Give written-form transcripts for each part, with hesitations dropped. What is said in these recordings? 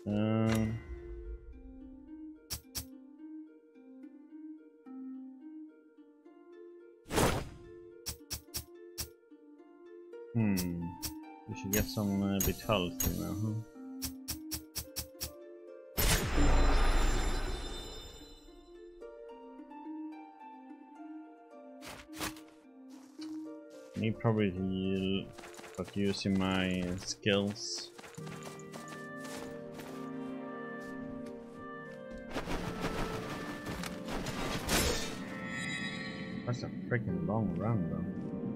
Um, we should get some bit healthy now, huh? Need probably to heal, but using my skills. That's a freaking long run, though.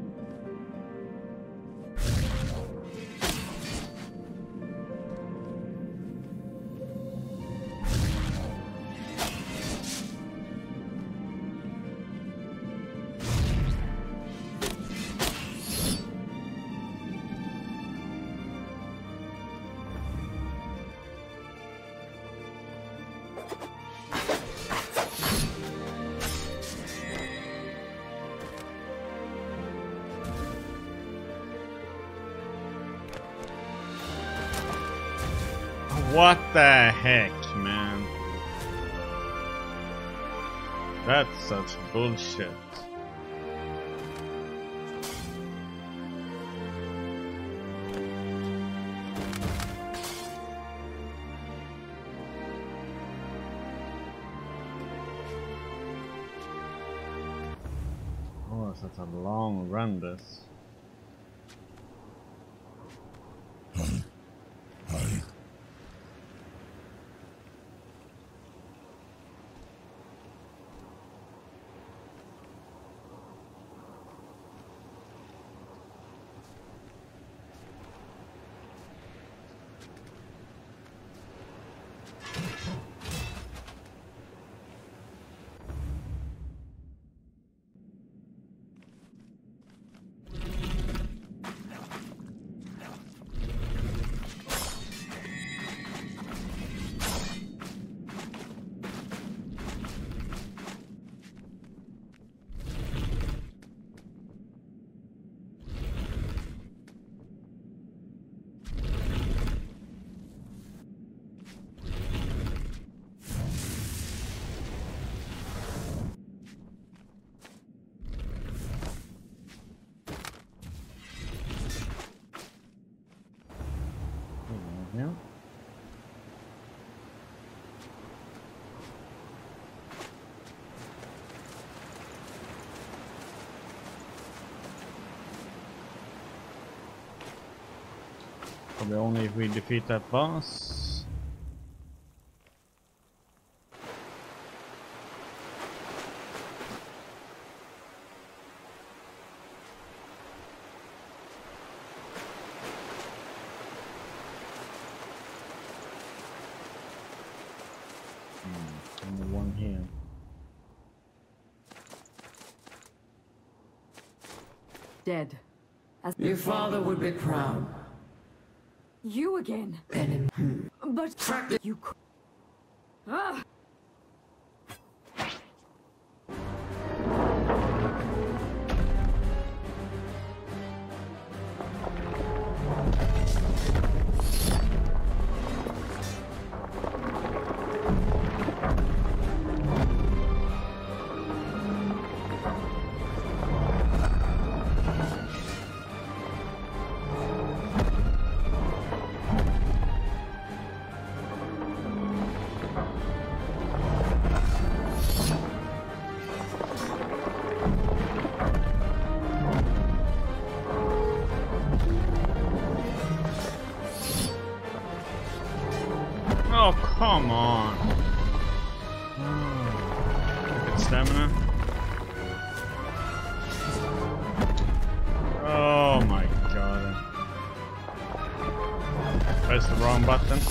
What the heck, man? That's such bullshit. Oh, such a long run, this. Yeah. Probably only if we defeat that boss. Only one here. Dead. As Your father would be proud. you again. But you could. Ah! Oh, come on. Oh, look at stamina. Oh my god. Press the wrong button.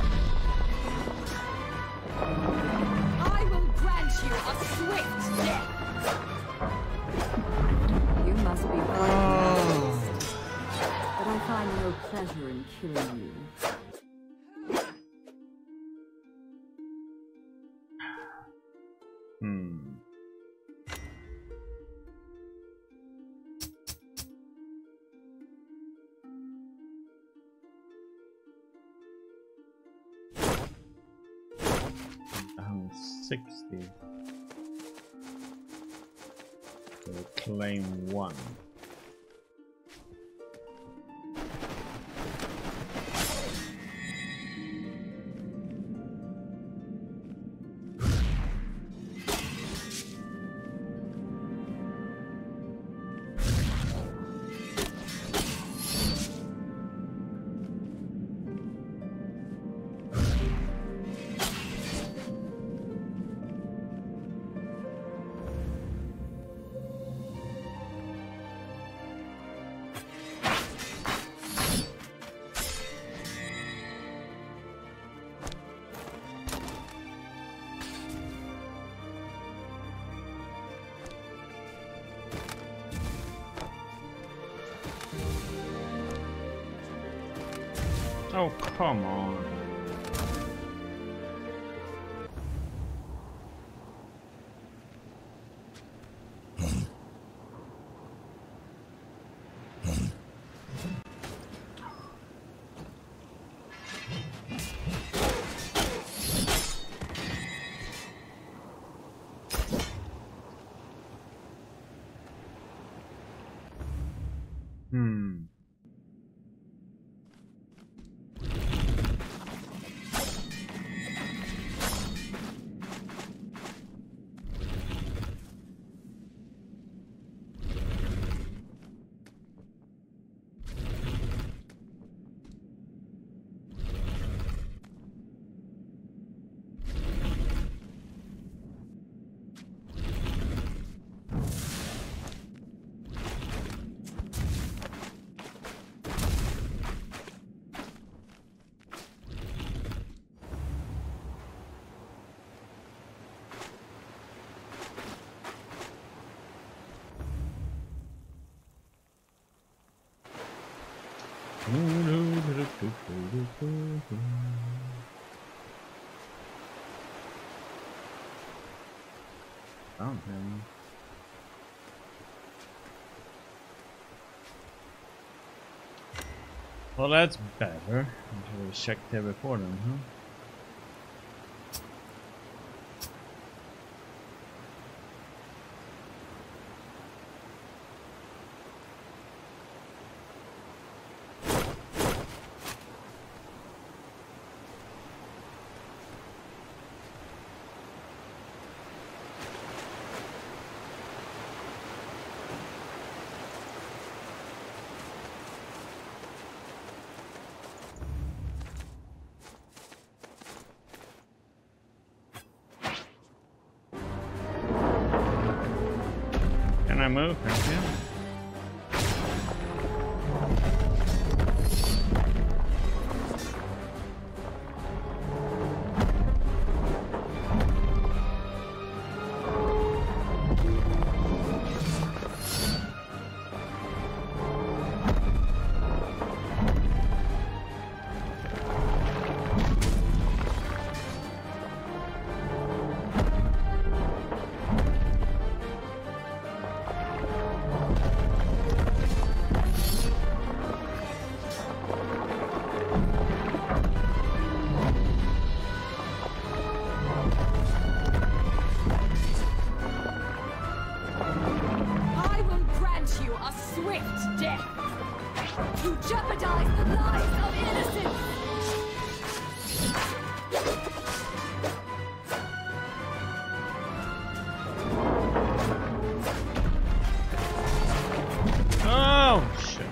I will grant you a swift death. You must be Oh. but I find no pleasure in killing you. 60. So claim 1. Oh, come on. Found him. Well, that's better. I should have checked here before then, huh? Can I move? Thank you. You jeopardize the lives of innocents! Oh, shit.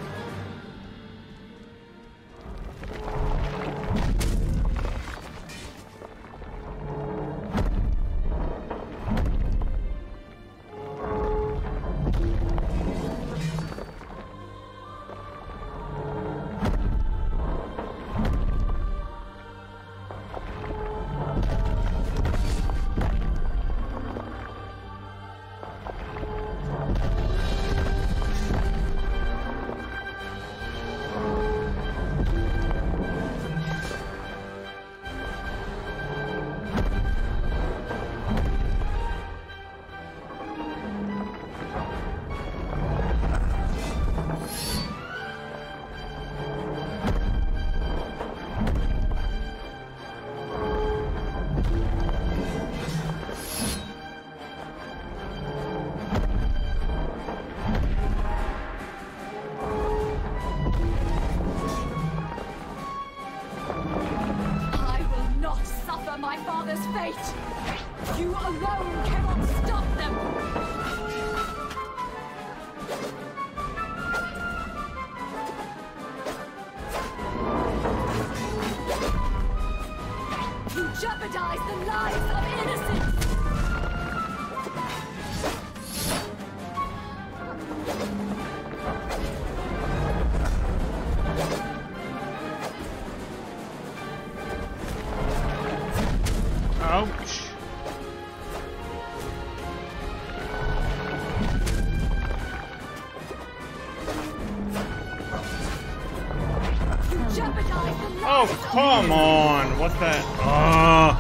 Oh, come on! What the? Oh.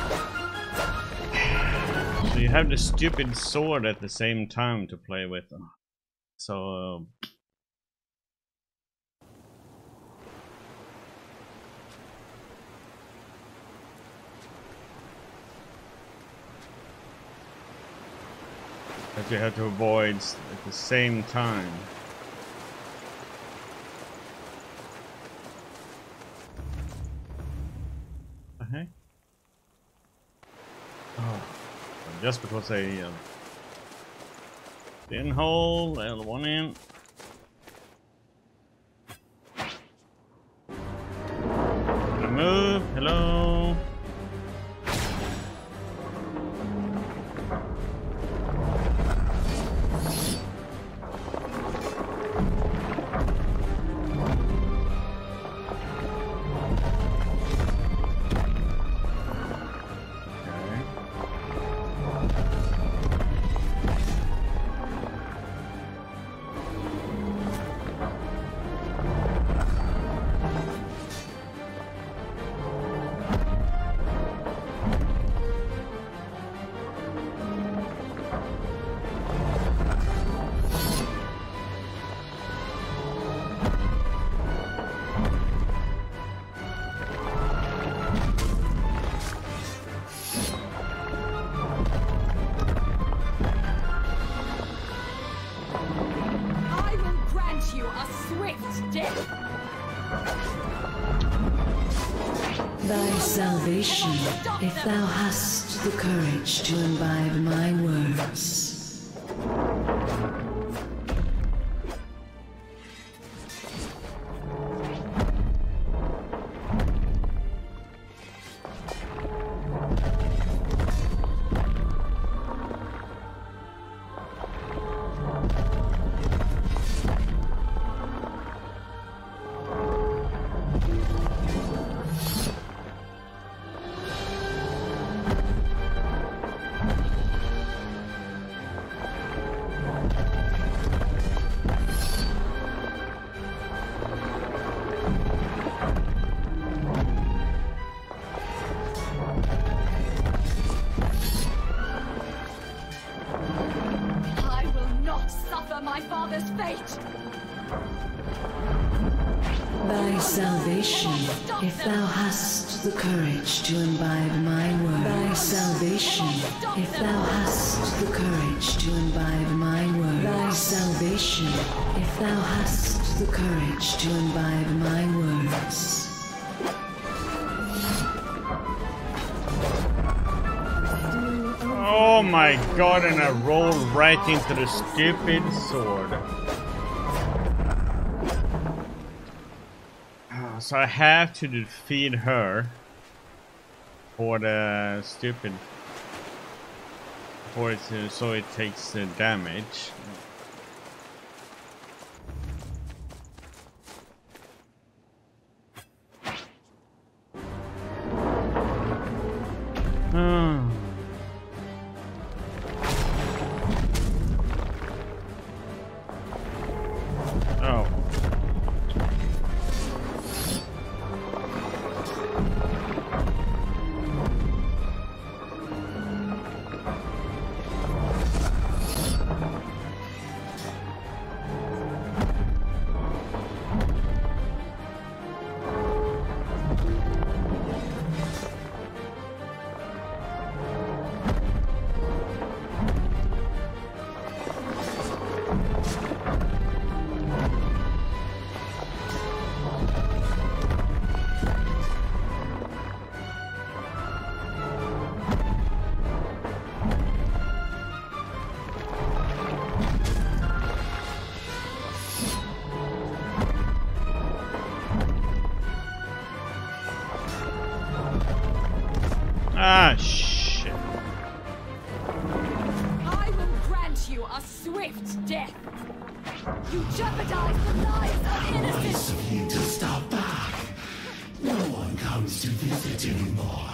So you have the stupid sword at the same time to play with. So. That you have to avoid at the same time. Heck? Oh, just because I didn't hold L1 in. Gonna move. Hello. Thy salvation, if thou hast the courage to imbibe my words. Thy salvation, if thou hast the courage to imbibe my words. Thy salvation, if thou hast the courage to imbibe my words. Thy salvation, if thou hast the courage to imbibe my words. Oh my god, and I rolled right into the stupid sword. So I have to defeat her for the stupid, for it to, so it takes the damage. Ah, shit. I will grant you a swift death. You jeopardize the lives of innocents. Of you to stop back. No one comes to visit anymore.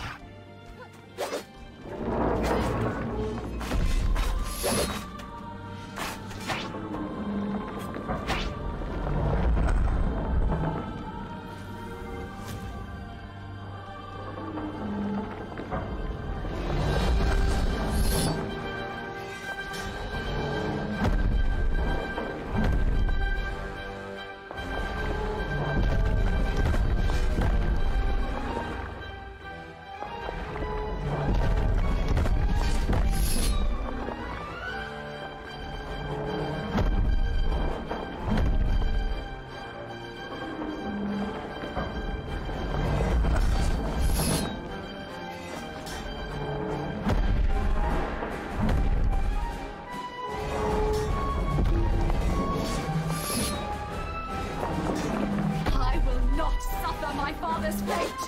father's fate.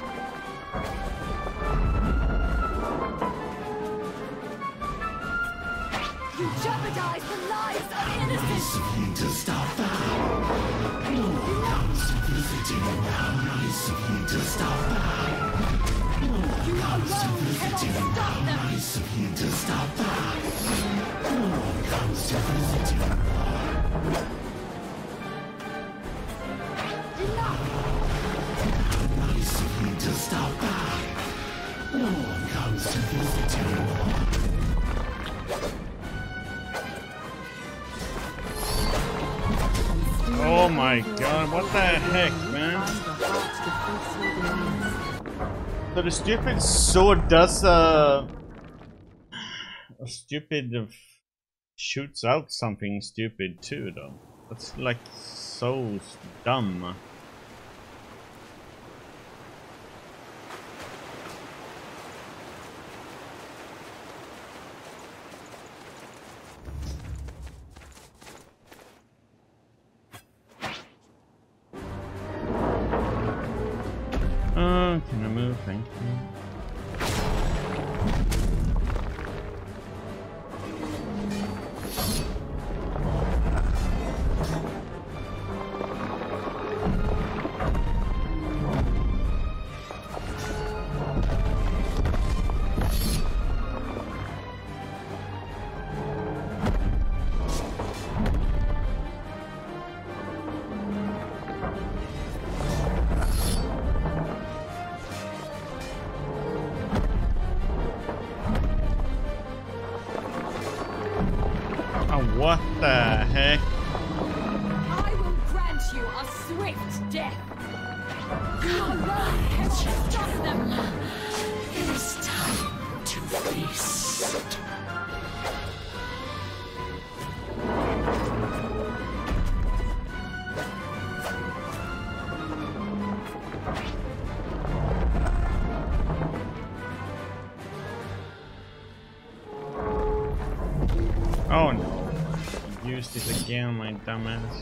You jeopardize the lives of innocents. Nice of you to stop that. No one comes to visit you. How nice of you to stop that. No one comes to visit you. How nice of you to stop that. No one comes to visit you. Enough. Nice of you to stop that. No one comes to visit you. Oh my god, what the heck, man? So the stupid sword does a stupid shoots out something stupid too, though. That's like so dumb. Can I move? Thank you. What the heck? I will grant you a swift death. You alone cannot stop them. It is time to feast. Oh no. Use this again, my dumbass.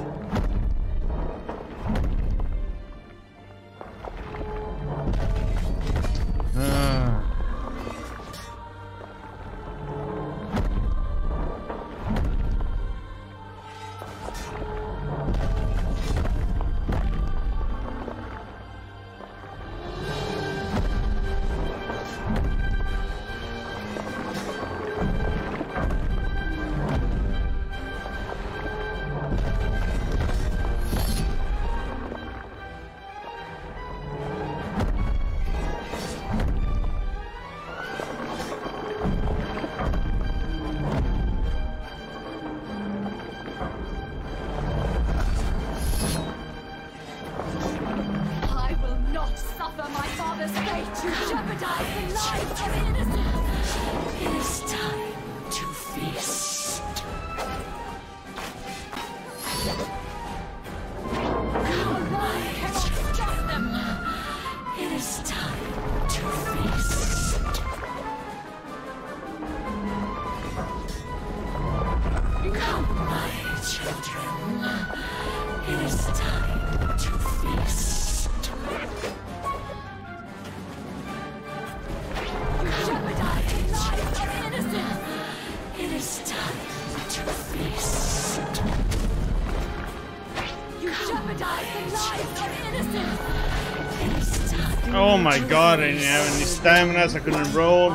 Oh my god, I didn't have any stamina, so I couldn't roll.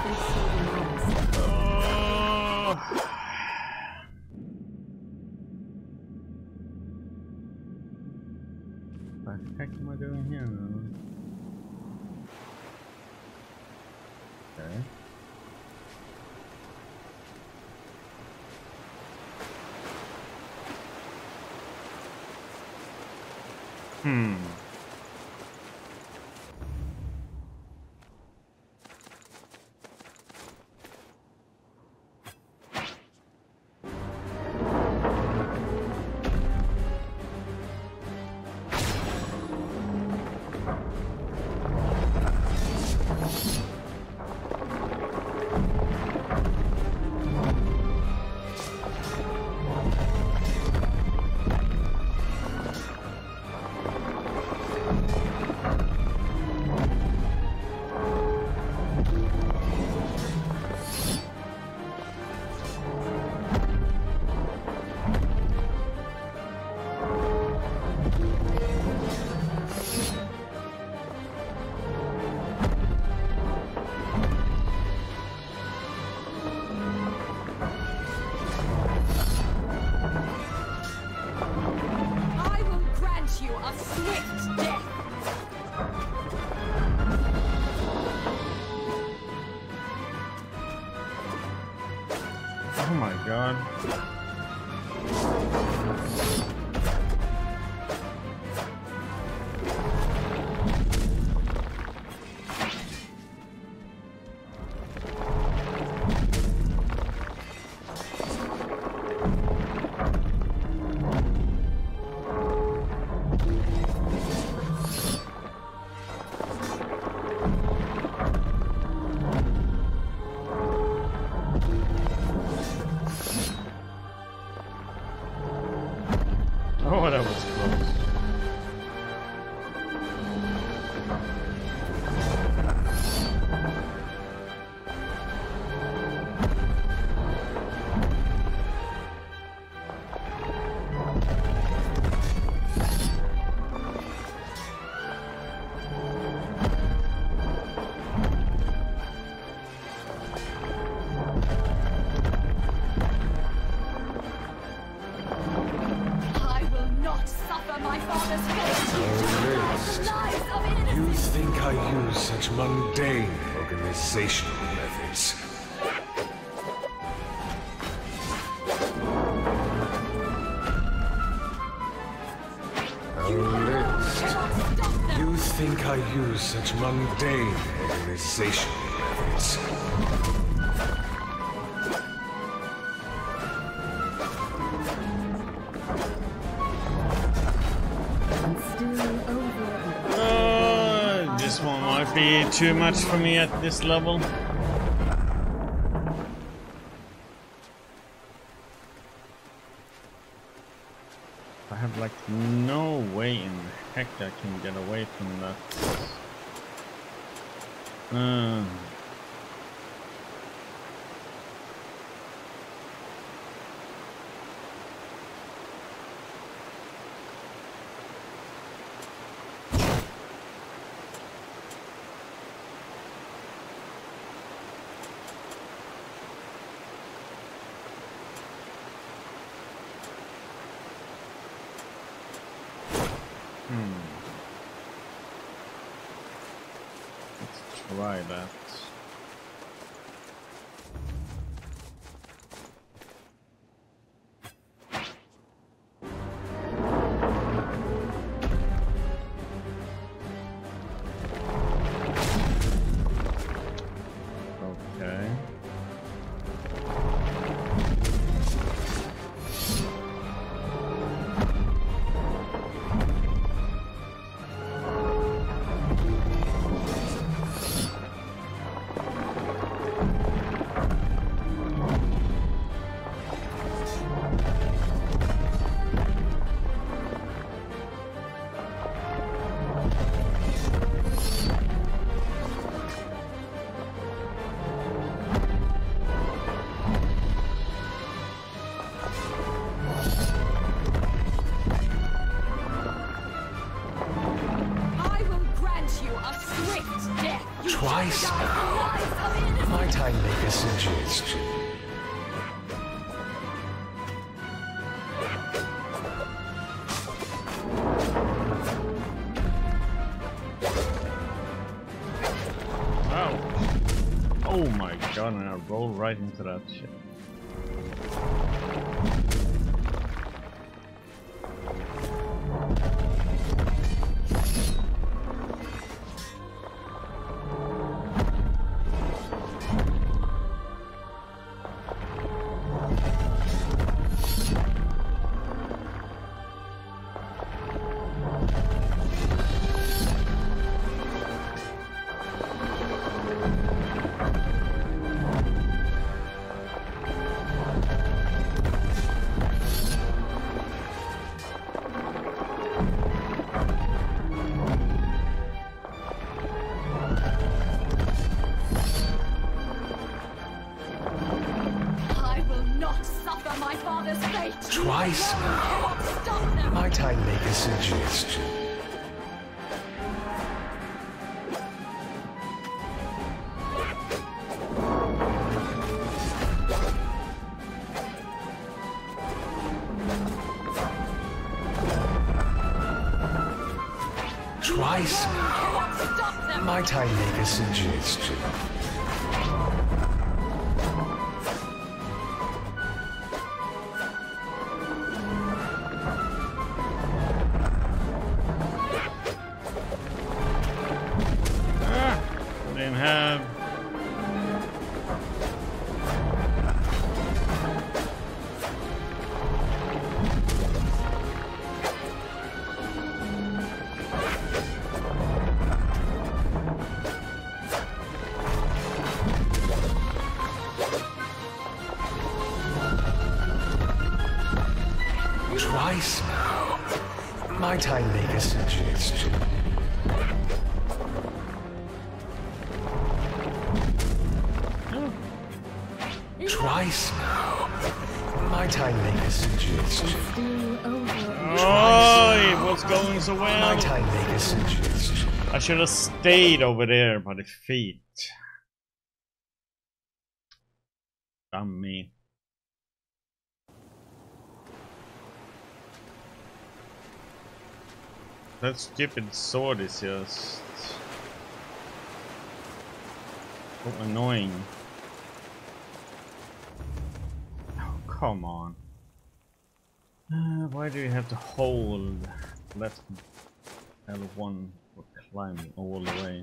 What the heck am I doing here now? Okay. god. Oh, that was close. You think I use such mundane organizational methods? You think I use such mundane organizational methods? This one might be too much for me at this level. I have like no way in heck I can get away from that. Let's try that. Okay. Twice now. Might I make a suggestion? Oh. Oh my god, and I rolled right into that shit. Twice now. Might I make a suggestion? Twice now. Might I make a suggestion? have... Twice now. Might I make a suggestion? Twice now. Might I make a suggestion? Oh, it was going so well. Might I make a suggestion? I should have stayed over there by the feet. Damn me. That stupid sword is just so annoying. Oh, come on. Why do you have to hold left L1 for climbing all the way?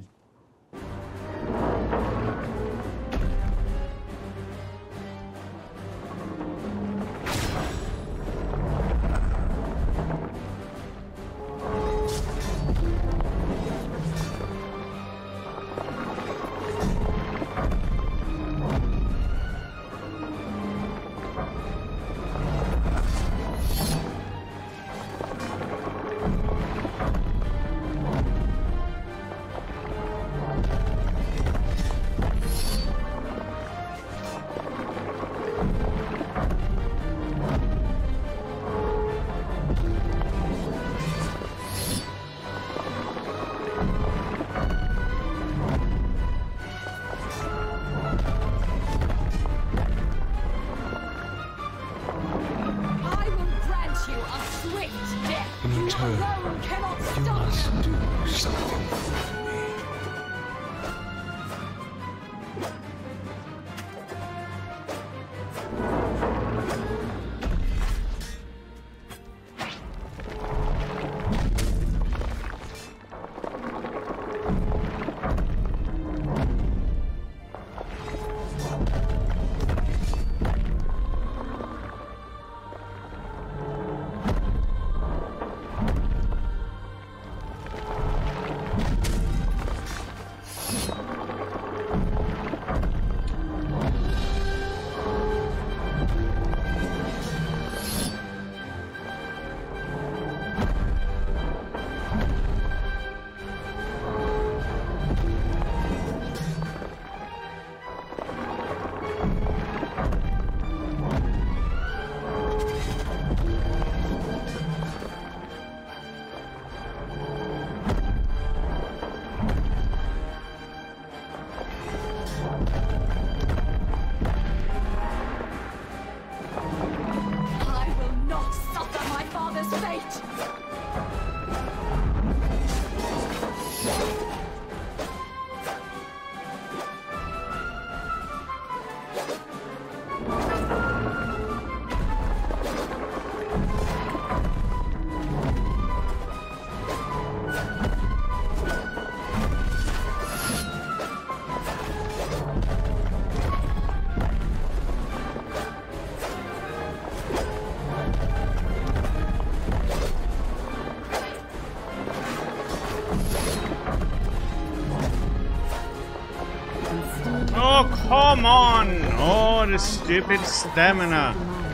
Come on! Oh, the stupid stamina.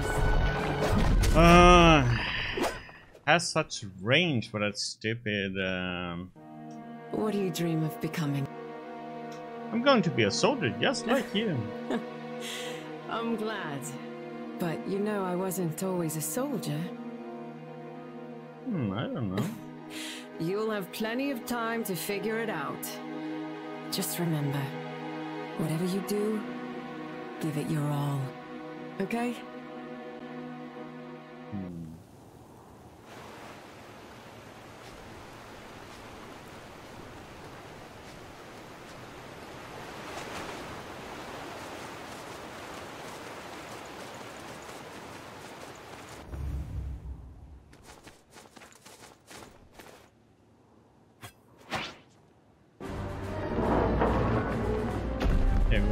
Has such range for that stupid. What do you dream of becoming? I'm going to be a soldier just like you. I'm glad. But you know I wasn't always a soldier. I don't know. You'll have plenty of time to figure it out. Just remember, whatever you do, give it your all. Okay?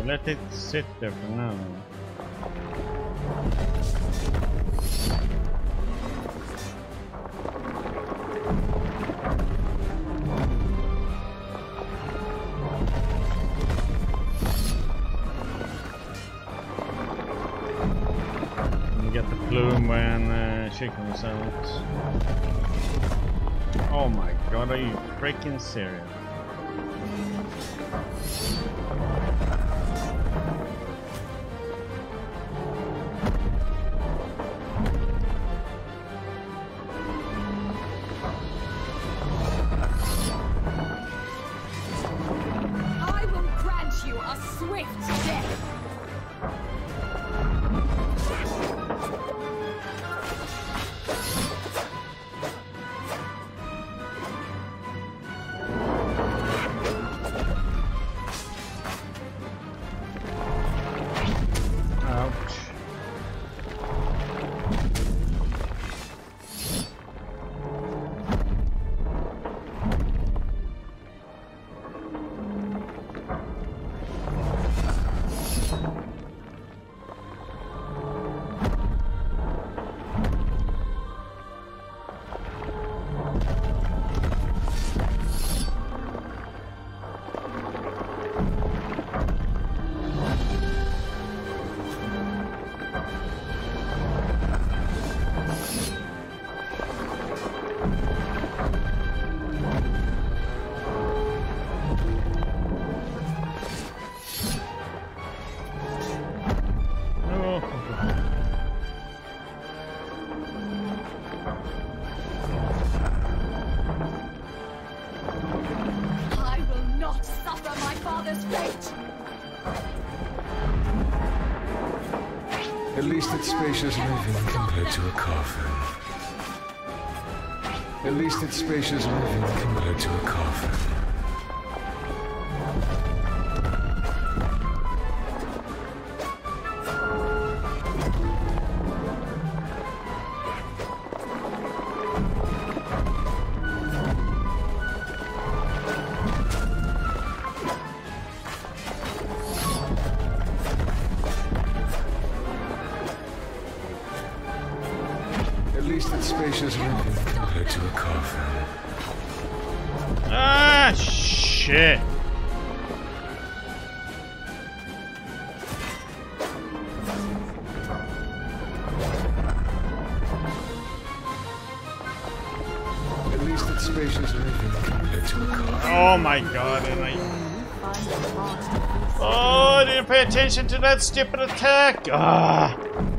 let it sit there for now. You get the plume when chickens out. Oh my god, are you freaking serious? I will grant you a swift death. Ouch. I will not suffer my father's fate. At least it's spacious living compared to a coffin. At least it's spacious living compared to a coffin. At least it's spacious living compared to a coffin. Ah, shit. At least it's spacious living compared to a coffin. Oh my god, and I... Oh, I didn't pay attention to that stupid attack! Ah!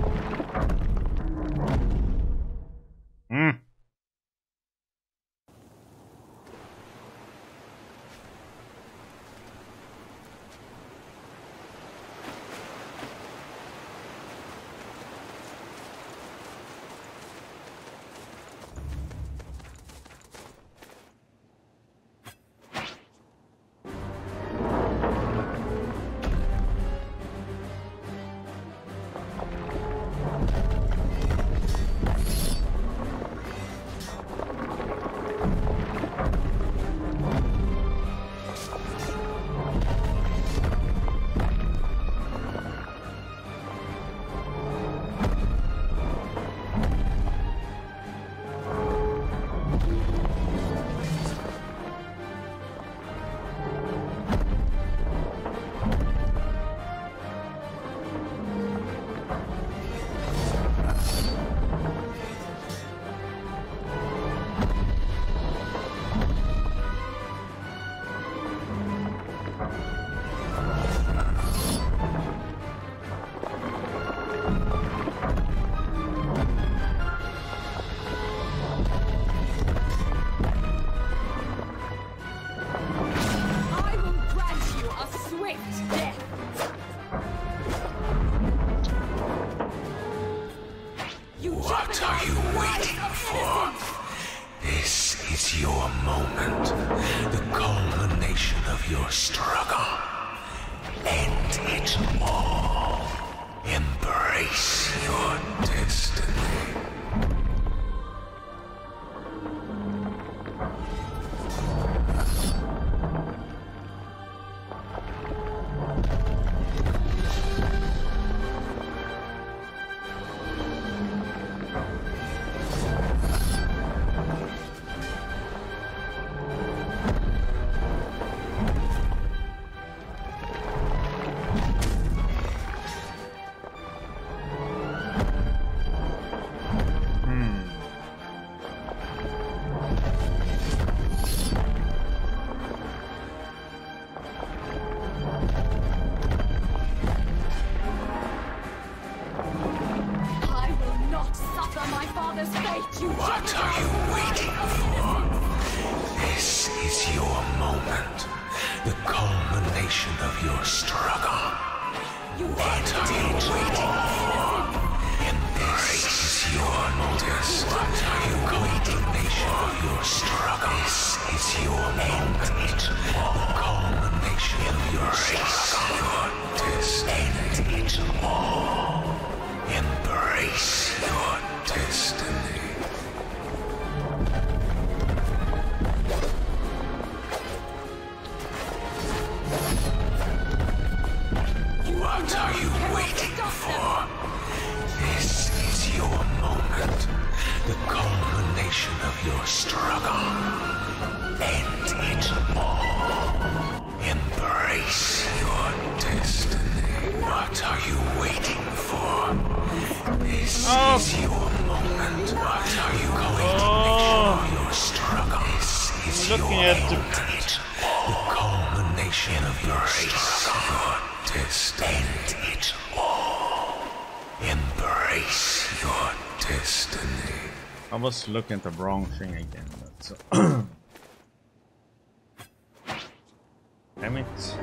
What are you waiting for? This is your moment, the culmination of your struggle. End it all. Embrace your destiny. my father's fate, you What are you waiting for? This is your moment. The culmination of your struggle. What are you waiting for? Embrace your moment. What are you culmination of your struggle? This is your moment. The culmination of your struggle. Your test. End it all. Embrace your destiny. What are you waiting for? This is your moment. The culmination of your struggle. End it all. Embrace your destiny. What are you waiting for? This is your moment. What are you culmination of your struggle? This is Looking your at moment. The culmination of your struggle. Test. End it all. Embrace your destiny. I was looking at the wrong thing again. But damn it.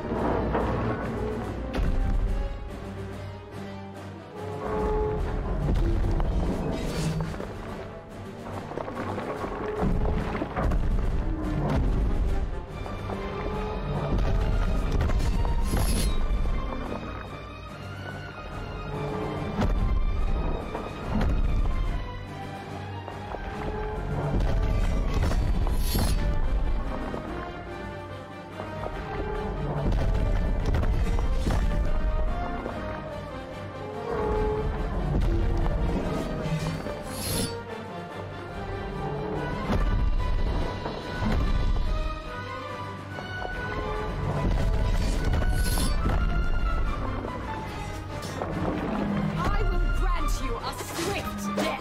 I will grant you a swift death.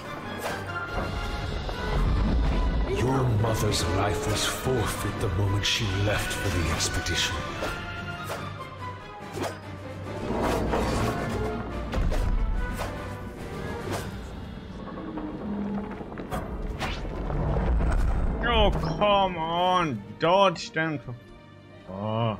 Your mother's life was forfeit the moment she left for the expedition. Oh, come on! Dodge them! Oh.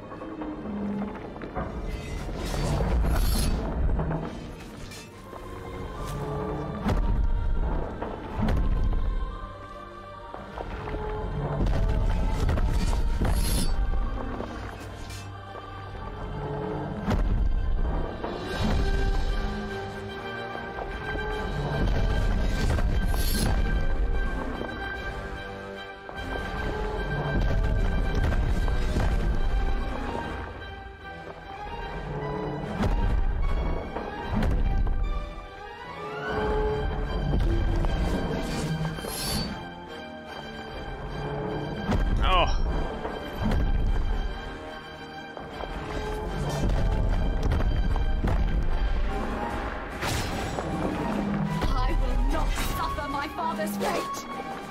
I will not suffer my father's fate.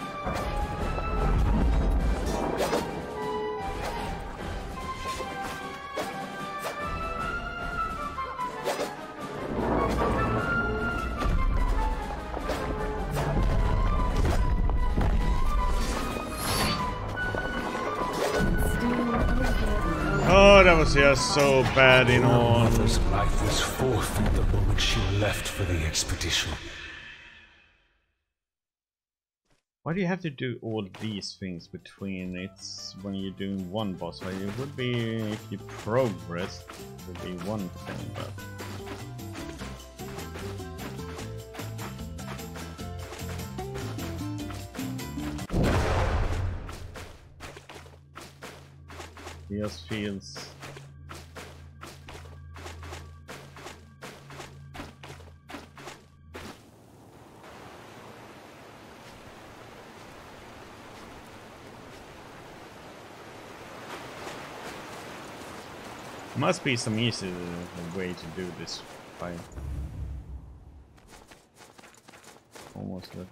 Oh, that was just so bad in Your all. mother's life was forfeit the moment she left for the expedition. Why do you have to do all these things between it's when you're doing one boss fight? It would be, if you progress, it would be one thing, but... It just feels... Must be some easy way to do this fight. Almost like...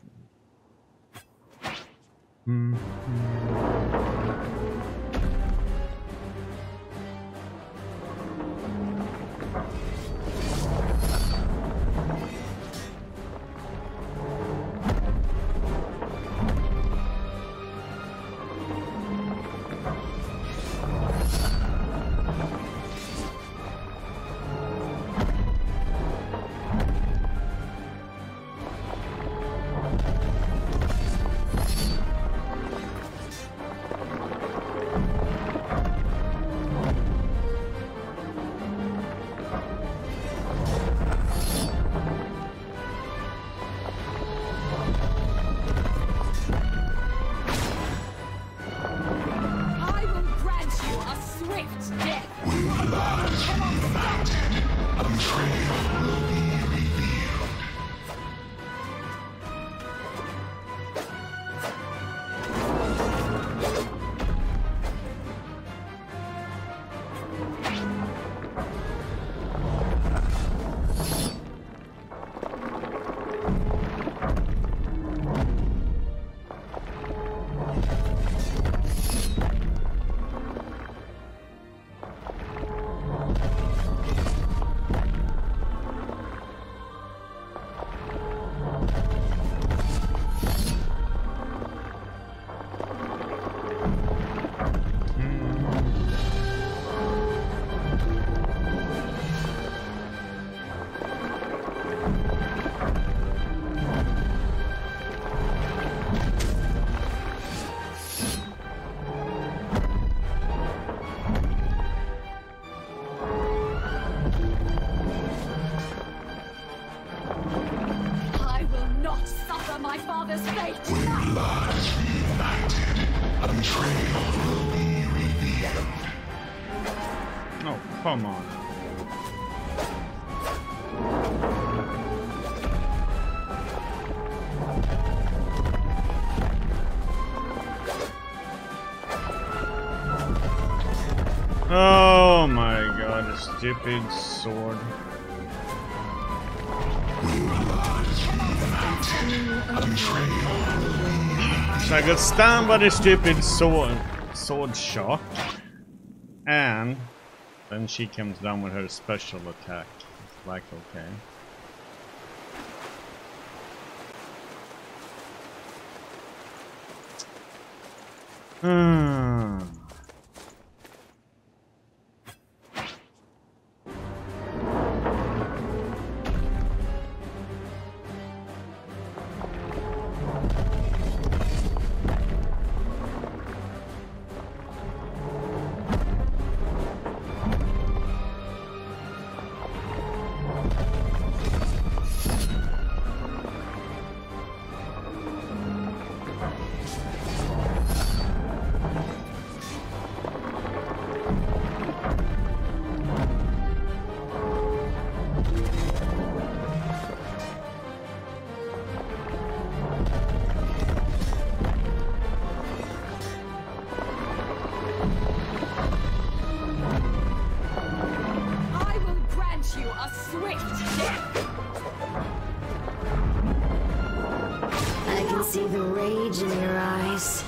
my father's fate. When blood is reunited, a betrayal will be revealed. Oh, come on. Oh my god, a stupid sword. So I got stunned by the stupid sword shot, and then she comes down with her special attack. It's like, okay. See the rage in your eyes.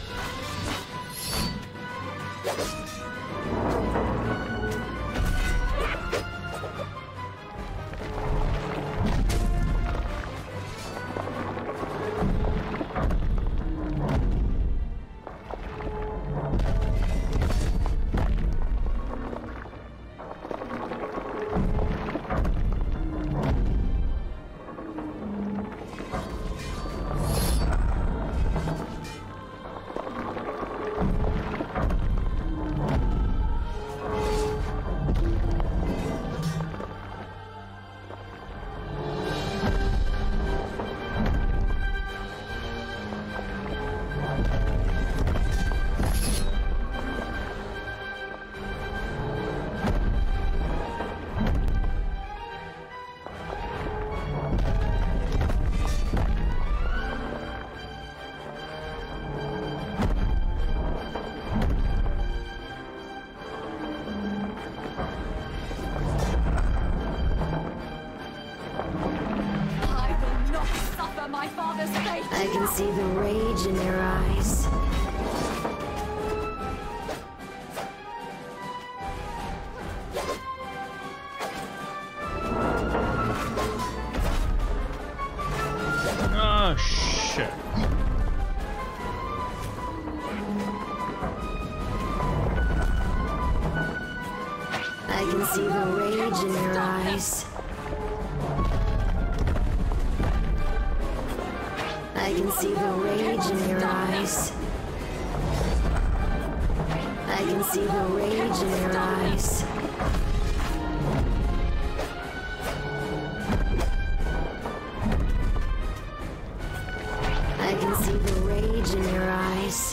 I can see the rage in your eyes. Oh, shit. I can see the rage in your eyes. I can see the rage in your eyes. I can see the rage in your eyes. I can see the rage in your eyes.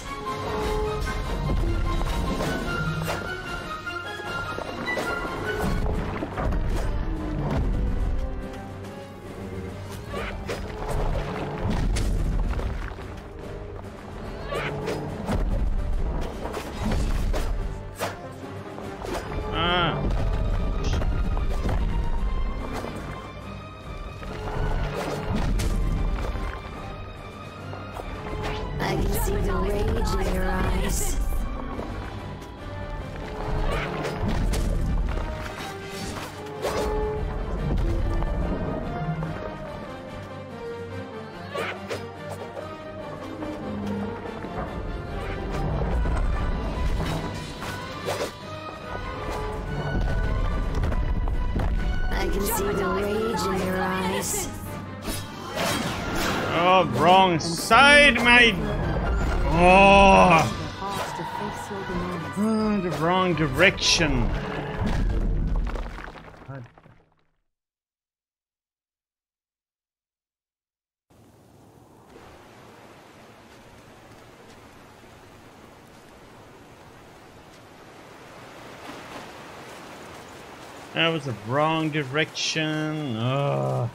I can see the rage in your eyes. I can see the rage in your eyes. Oh, wrong side, mate! Oh, the wrong direction. That was the wrong direction. Ugh.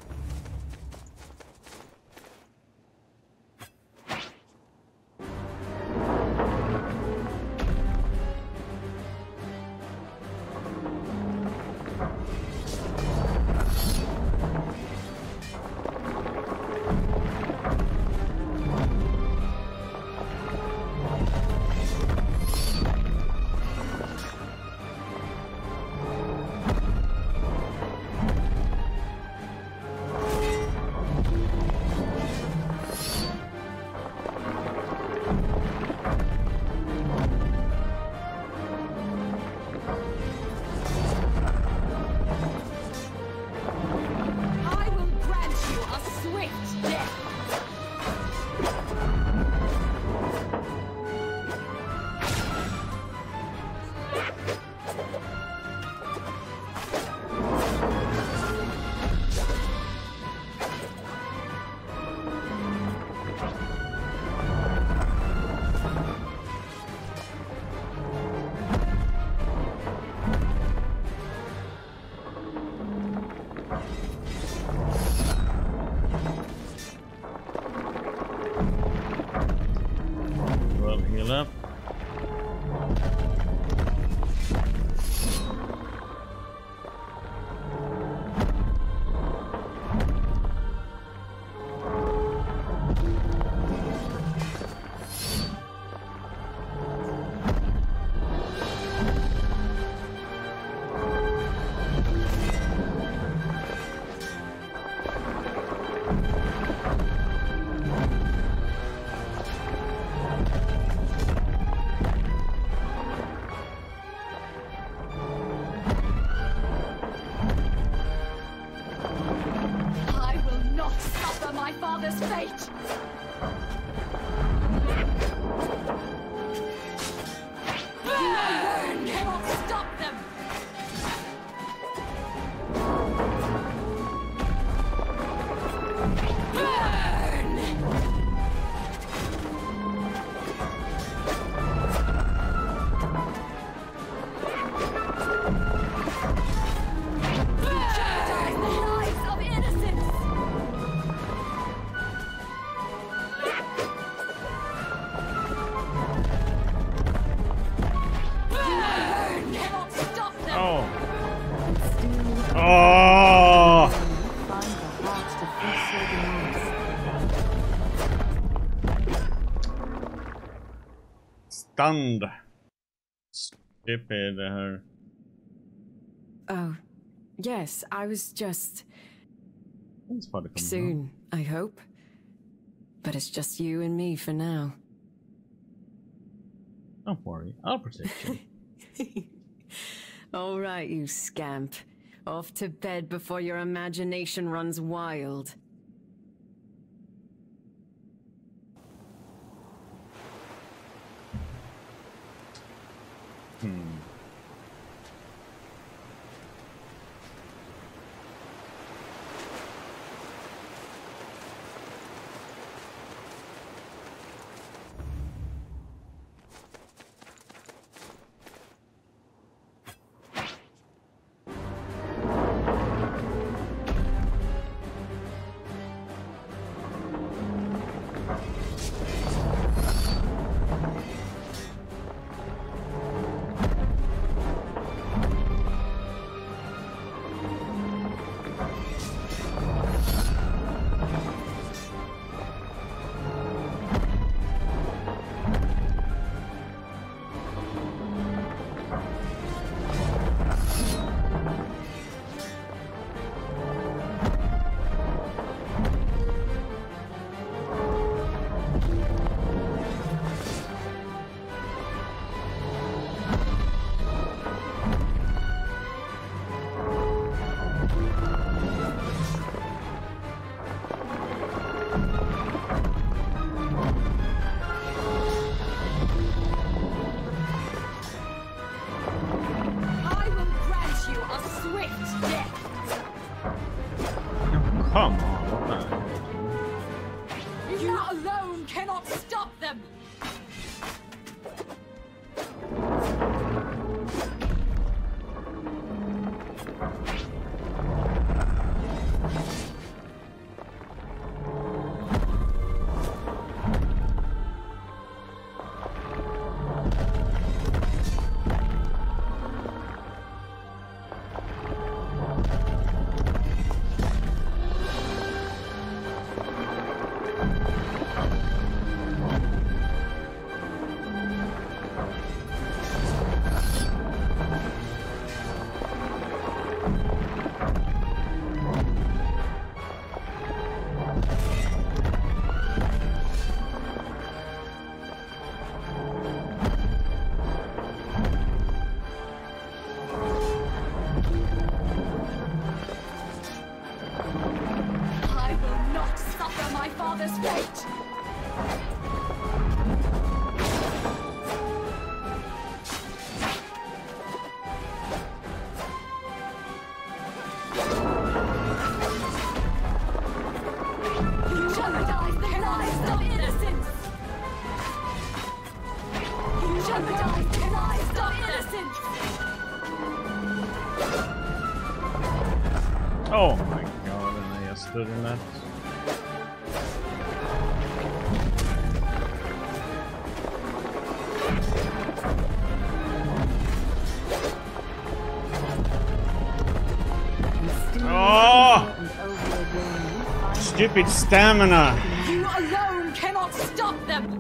I will grant you a swift death. Well, heal up. I will not suffer my father's fate. Burn! You cannot stop them. Burn! Burn! The lives of innocents. Burn! You cannot stop them. Oh. Oh. Find the heart to fix your demands. Stunned. Stupid her. Oh, yes, I was just... It's probably coming Soon, I hope. But it's just you and me for now. Don't worry, I'll protect you. All right, you scamp. Off to bed before your imagination runs wild. fate! You jeopardize the lives of innocents! You jeopardize the lives of innocents! Oh my god, and I just stood in that. Oh! Stupid stamina! You alone cannot stop them!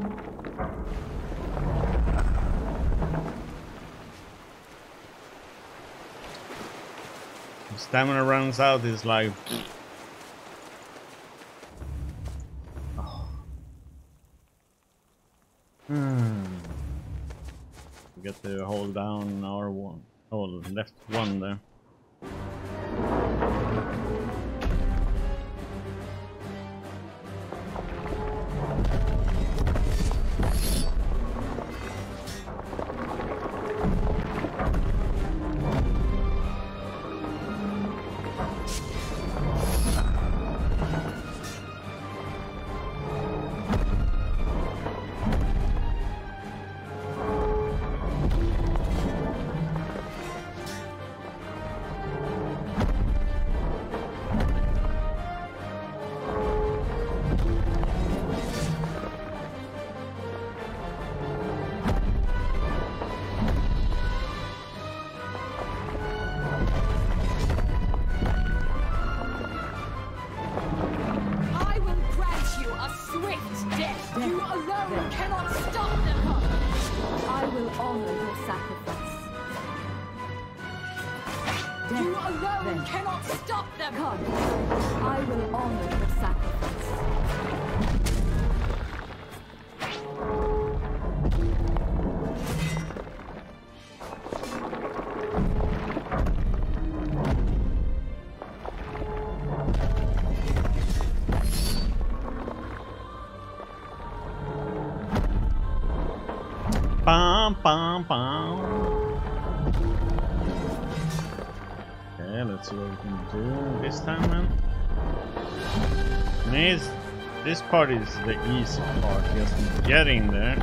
Stamina runs out is like. Oh. We get to hold down R1. Oh, left one there. I will grant you a swift death. You alone cannot stop them. I will honor your sacrifice. You alone cannot stop them. I will honor your sacrifice. Bum, bum, bum. Okay, let's see what we can do this time, man. This part is the easy part, just getting there.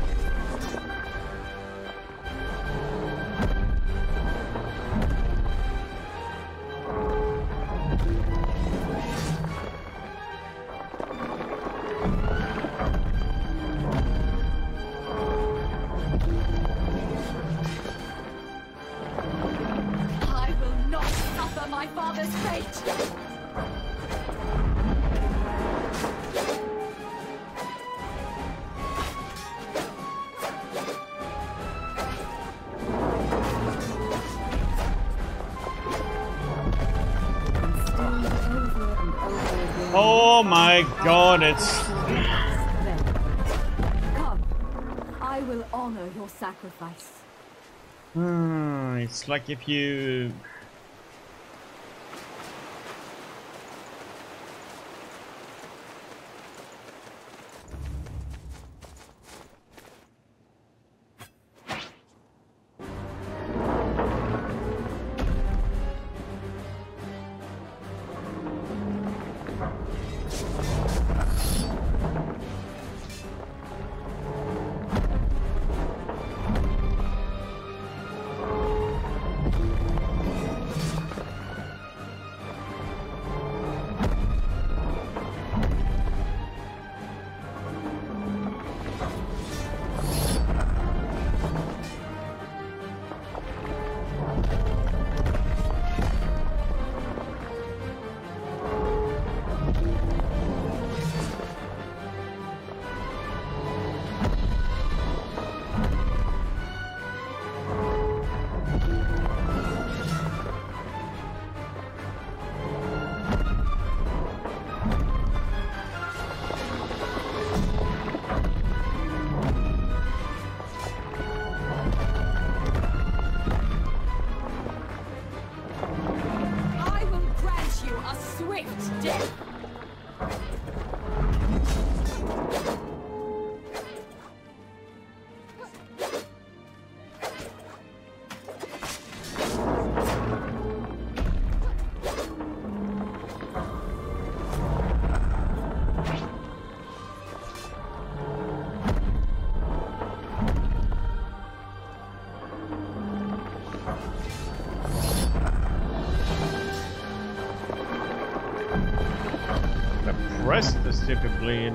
I will not suffer my father's fate. Oh my god, it's. Come, I will honor your sacrifice. It's like if you. stupid bleed.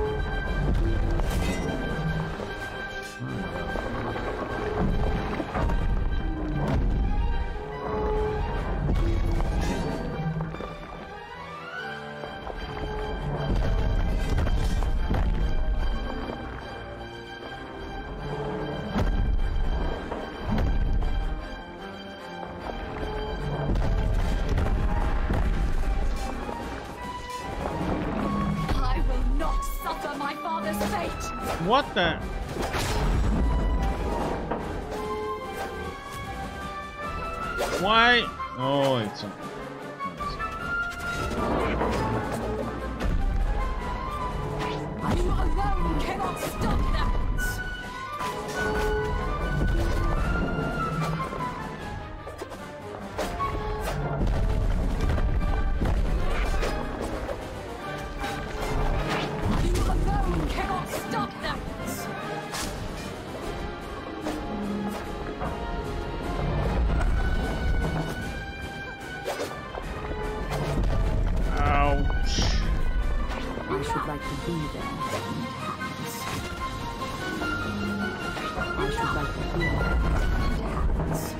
What the? Why? Oh, it's a... You alone cannot stop that! You alone cannot stop that! Ouch. I should like to be there when it happens. I should like to be there when it happens.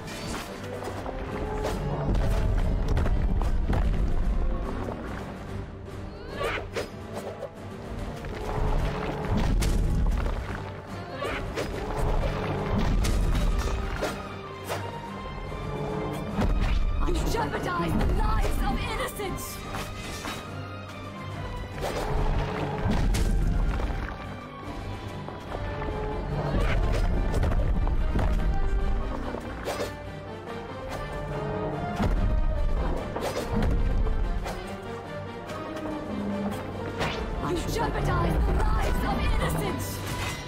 You jeopardize the lives of innocents! You jeopardize the lives of innocents!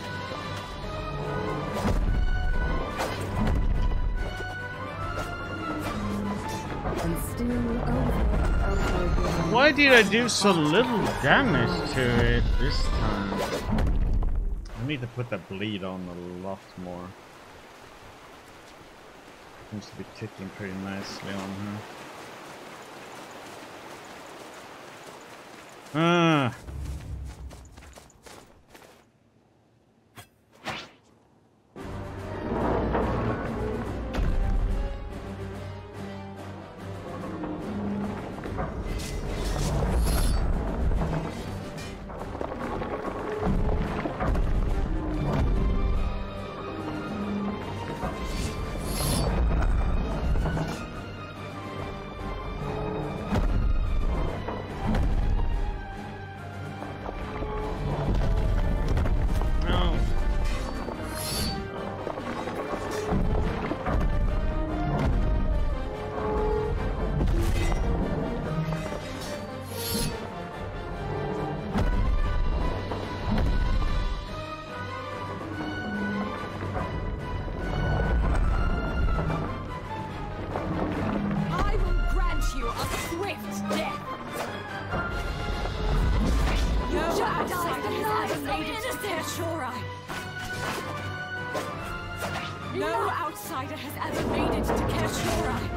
And still over again. Why did I do so little damage to it this time? I need to put that bleed on a lot more. Seems to be ticking pretty nicely on her. Ah. I will grant you a swift death! You jeopardize the lives of innocent Shorai! No outsider has ever made it to Shorai!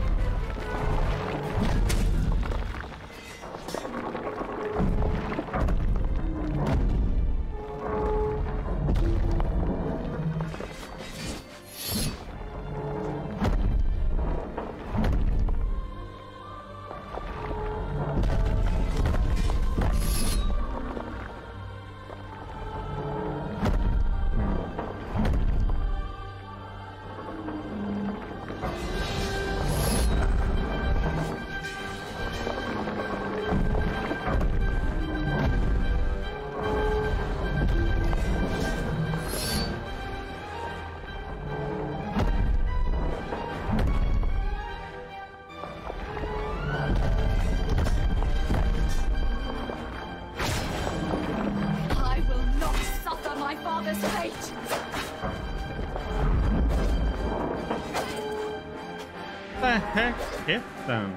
What the heck hit them?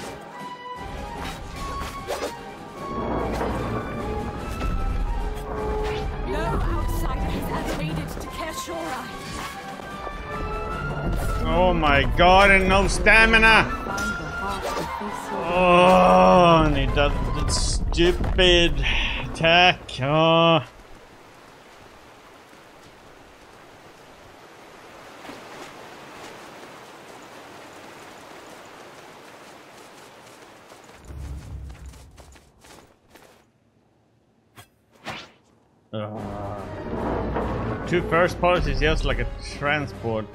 No outsider has ever made it to Shorai. Oh my god, and no stamina! Oh, and he does stupid attack. Oh. Two first parts is just like a transport.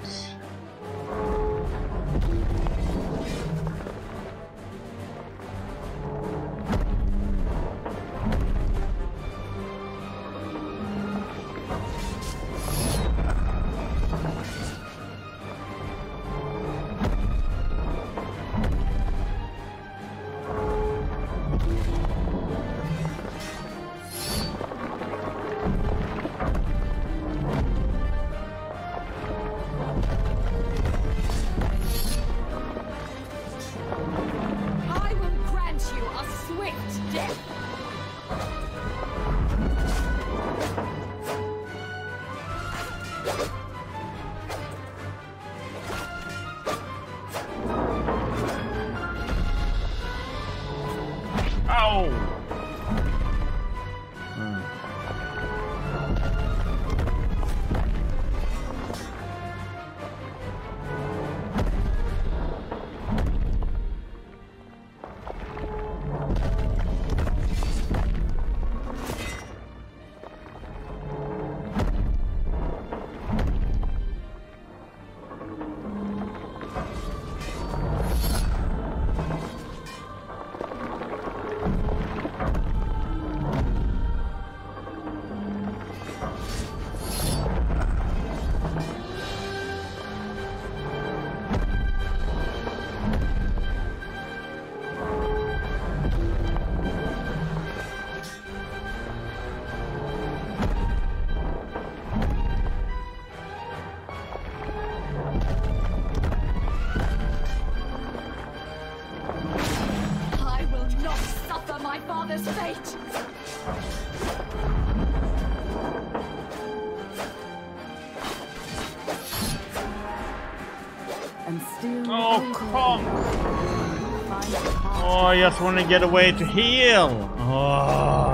I just want to get away to heal. Oh.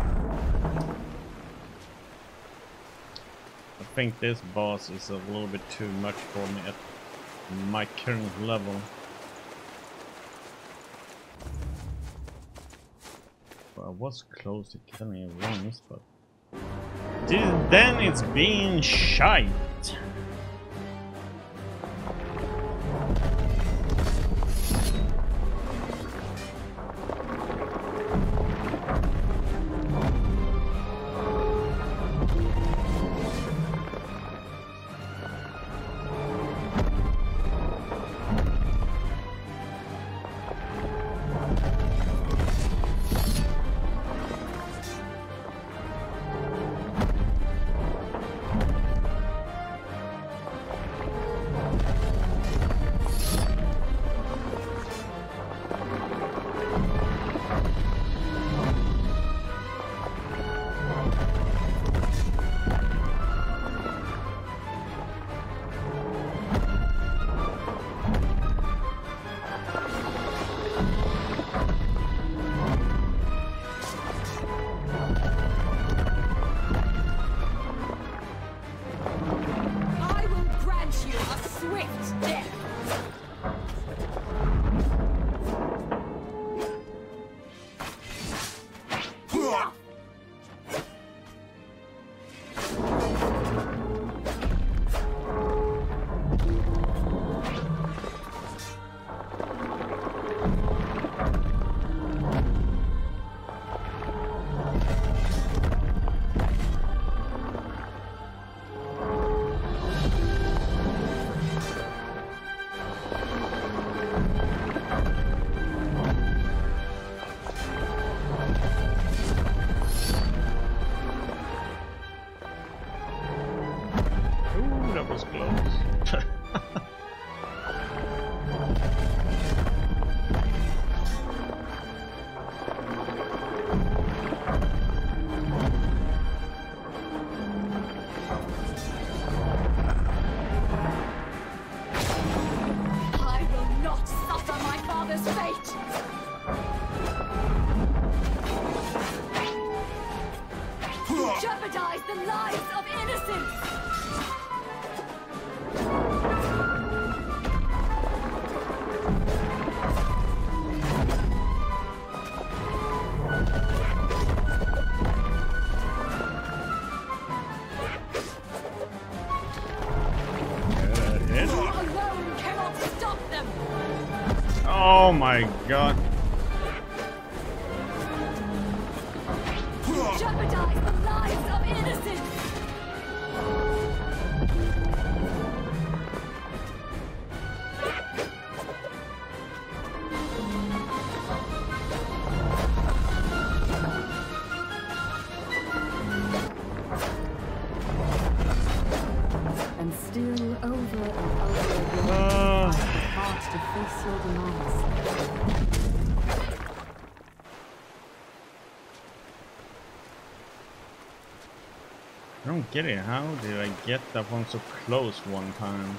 I think this boss is a little bit too much for me at my current level. Well, I was close to killing it once, but then it's being shite. jeopardize the lives of innocents! You alone cannot stop them! Oh my god. Jeopardize the lives of innocents! And still over and over again, find the heart to face your demise. I don't get it. How did I get that one so close one time?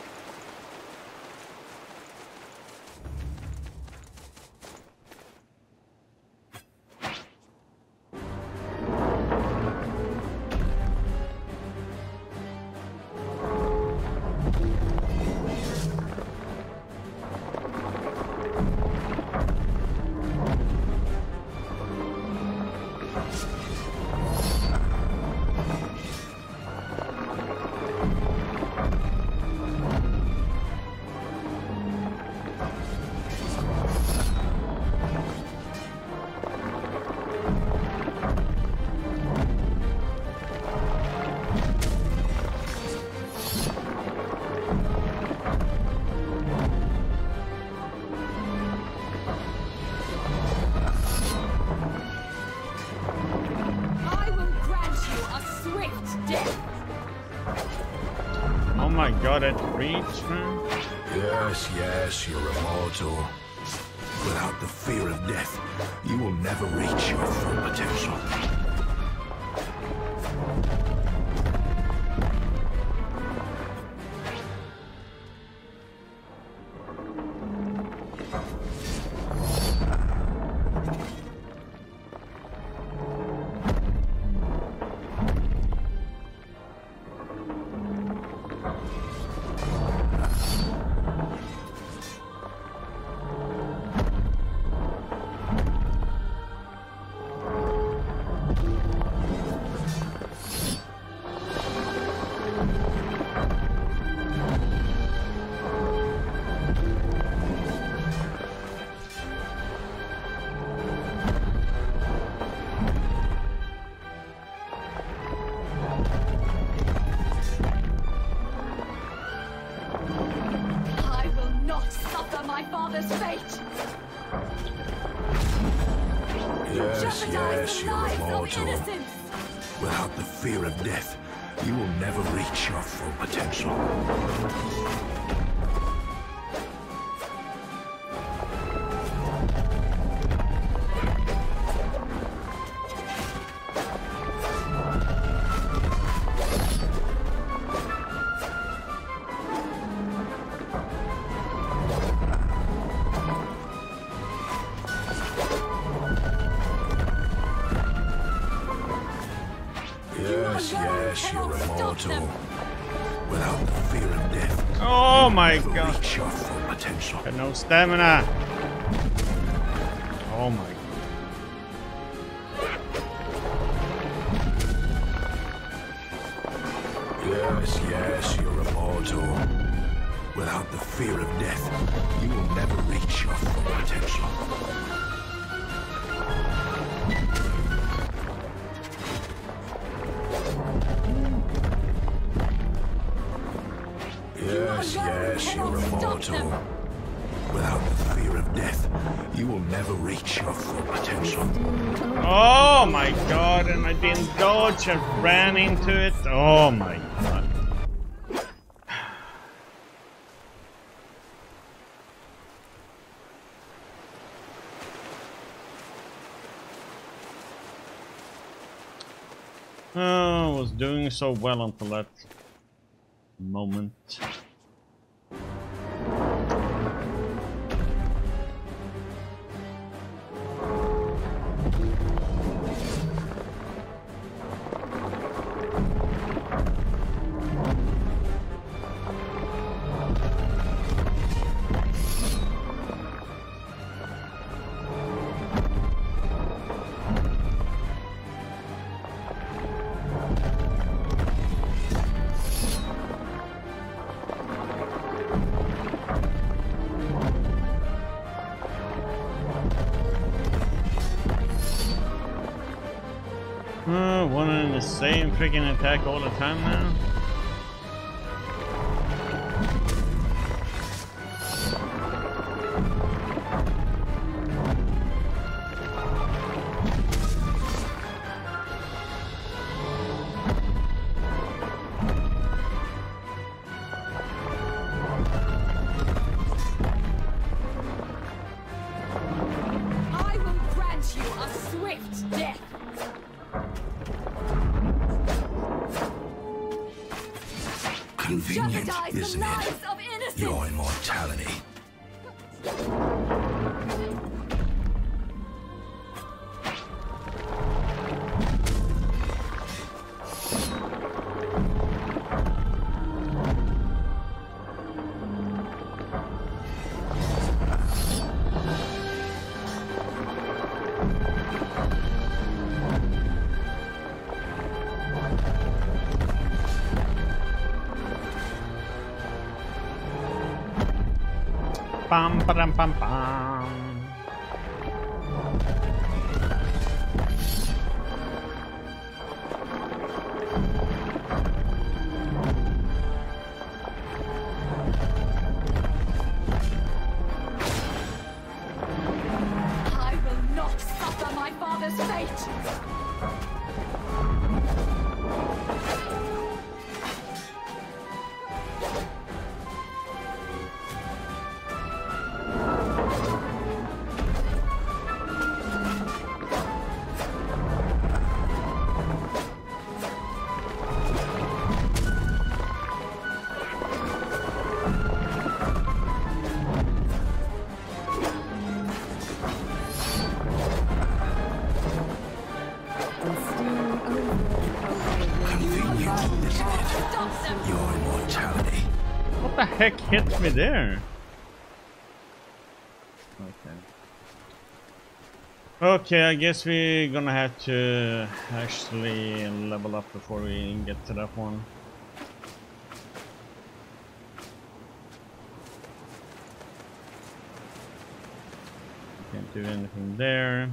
I will grant you a swift death! Oh my god, it reached, man. Yes, yes, you're immortal. Without the fear of death, you will never reach your full potential. I will not suffer my father's fate! Yes, Jeopardize yes, the you're lives of immortal. innocents! Without the fear of death, you will never reach your full potential. Yes, yes, you're immortal. Without the fear of death, Oh my you will never god. reach your full potential. Got no stamina. Oh my. Yes, yes, you're immortal. Without the fear of death, you will never reach your full potential. Yes, yes, you're immortal. Without the fear of death, you will never reach your full potential. Oh my god, and I didn't dodge, I ran into it. Oh my god. Oh, I was doing so well until that moment. one and the same freaking attack all the time now? I will grant you a swift death. Convenient, Jeopardize the isn't lives it? of innocents. Your immortality. Pam pam pam pam. I will not suffer my father's fate. And still over. Convenient, isn't it? Stop them. Your immortality. What the heck hit me there? Okay. Okay, I guess we're gonna have to actually level up before we get to that one. Can't do anything there.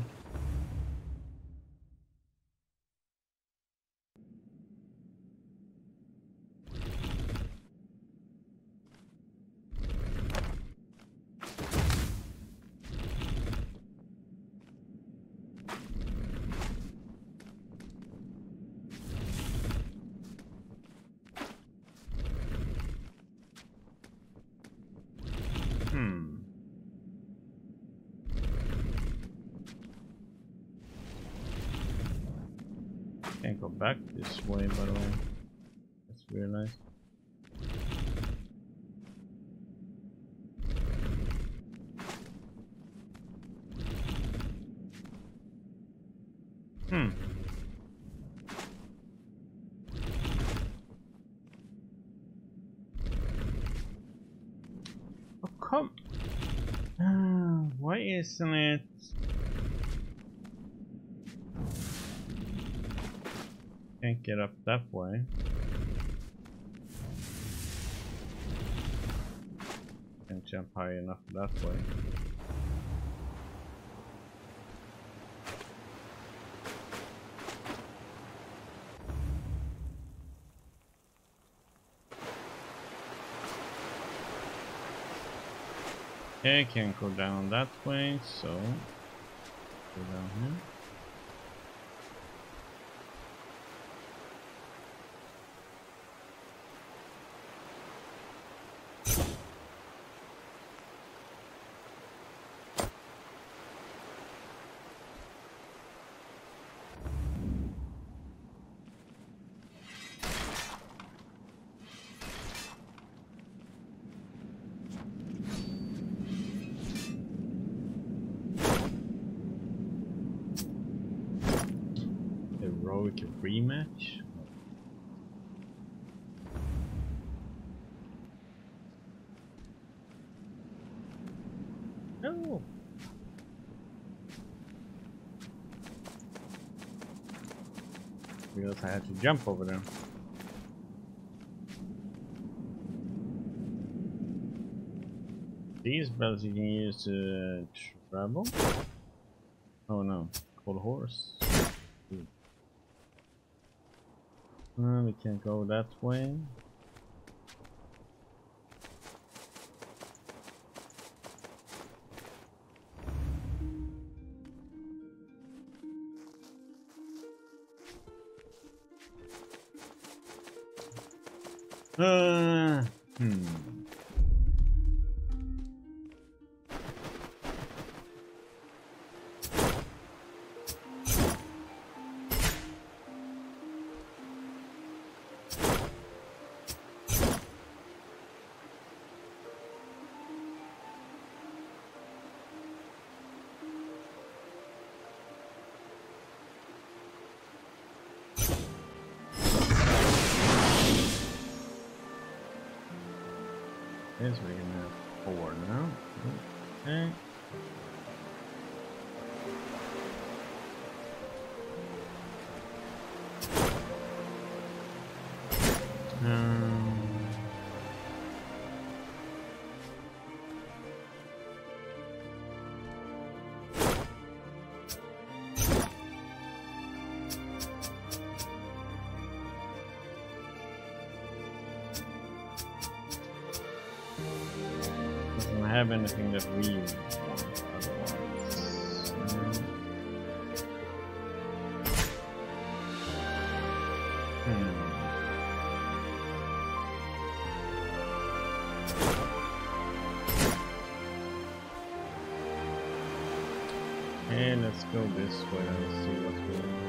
Can't go back this way, by the way. That's realized. Oh, come. Why isn't it? Can't get up that way. Can't jump high enough that way. Okay, can't go down that way, so go down here. Heroic rematch? No. Because I had to jump over there. These bells you can use to travel? Oh no, call a horse. Ooh. We can't go that way. Hmm. Yes, we can have 4 now. Okay. Doesn't have anything that we want otherwise. Okay, let's go this way and see what's going on.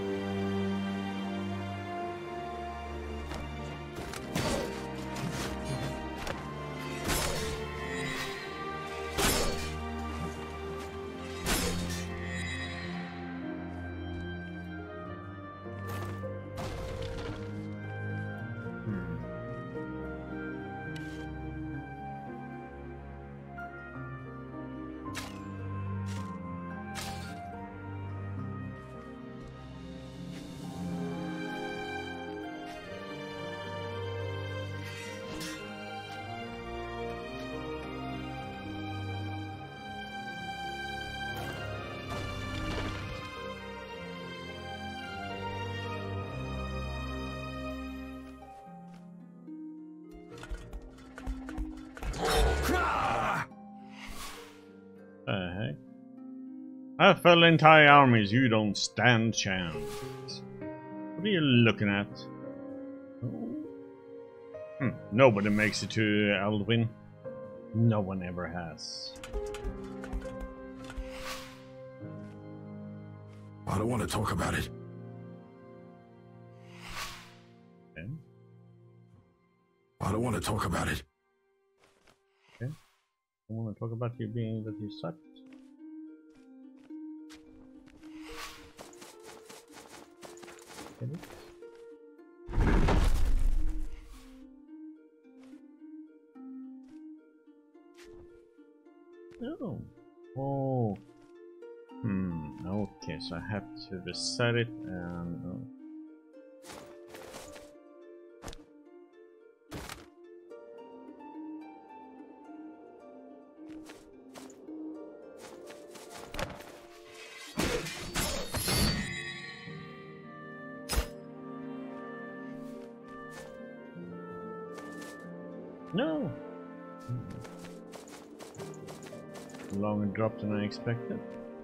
Heck? I fell entire armies, you don't stand chance. What are you looking at? Nobody makes it to Alduin. No one ever has. I don't want to talk about it. Okay. I don't want to talk about it. Okay. I want to talk about you being that you sucked. Get it? Oh. Oh. Okay, so I have to reset it and... Oh. No! Longer drop than I expected.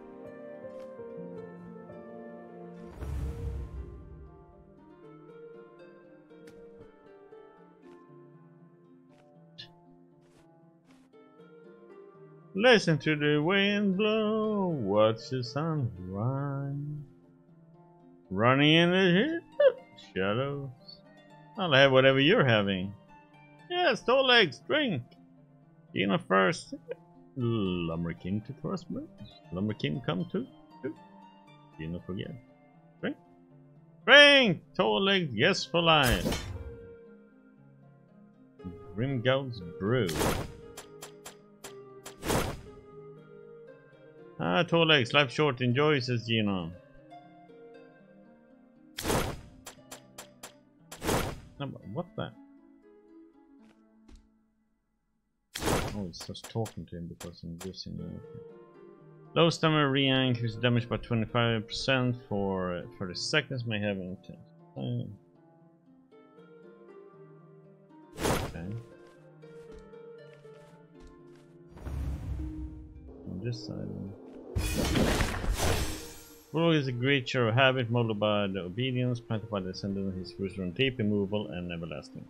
Listen to the wind blow, watch the sun rise. Running in the shadows. I'll have whatever you're having. Yes, tall legs, drink. Gina first. Lumberkin to first bridge. Lumberkin come to. Gina forget. Drink. Drink! Tall legs, yes for life. Grimgout's brew. Ah, tall legs, life short, enjoy, says Gina. No, but what the? Oh, it's just talking to him because I'm using it. Low stamina re-increase damage by 25% for 30 seconds, may have an intense time. Okay. On this side. Bulldog is a creature of habit, molded by the obedience, planted by the descendant. His roots run deep, immovable, and everlasting.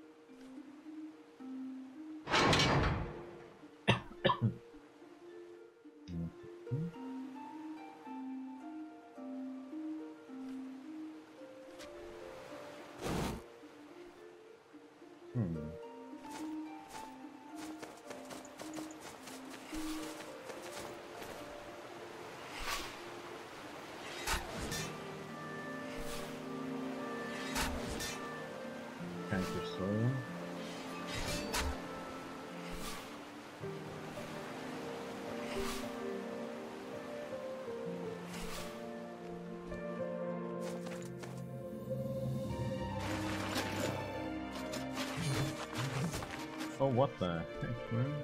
Oh, what the heck, man?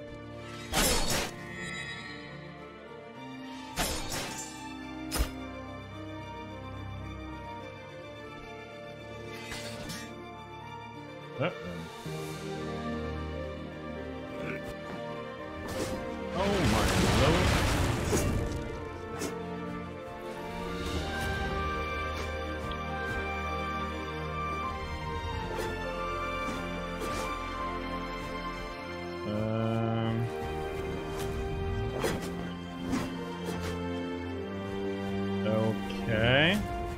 Oh my lord. Okay.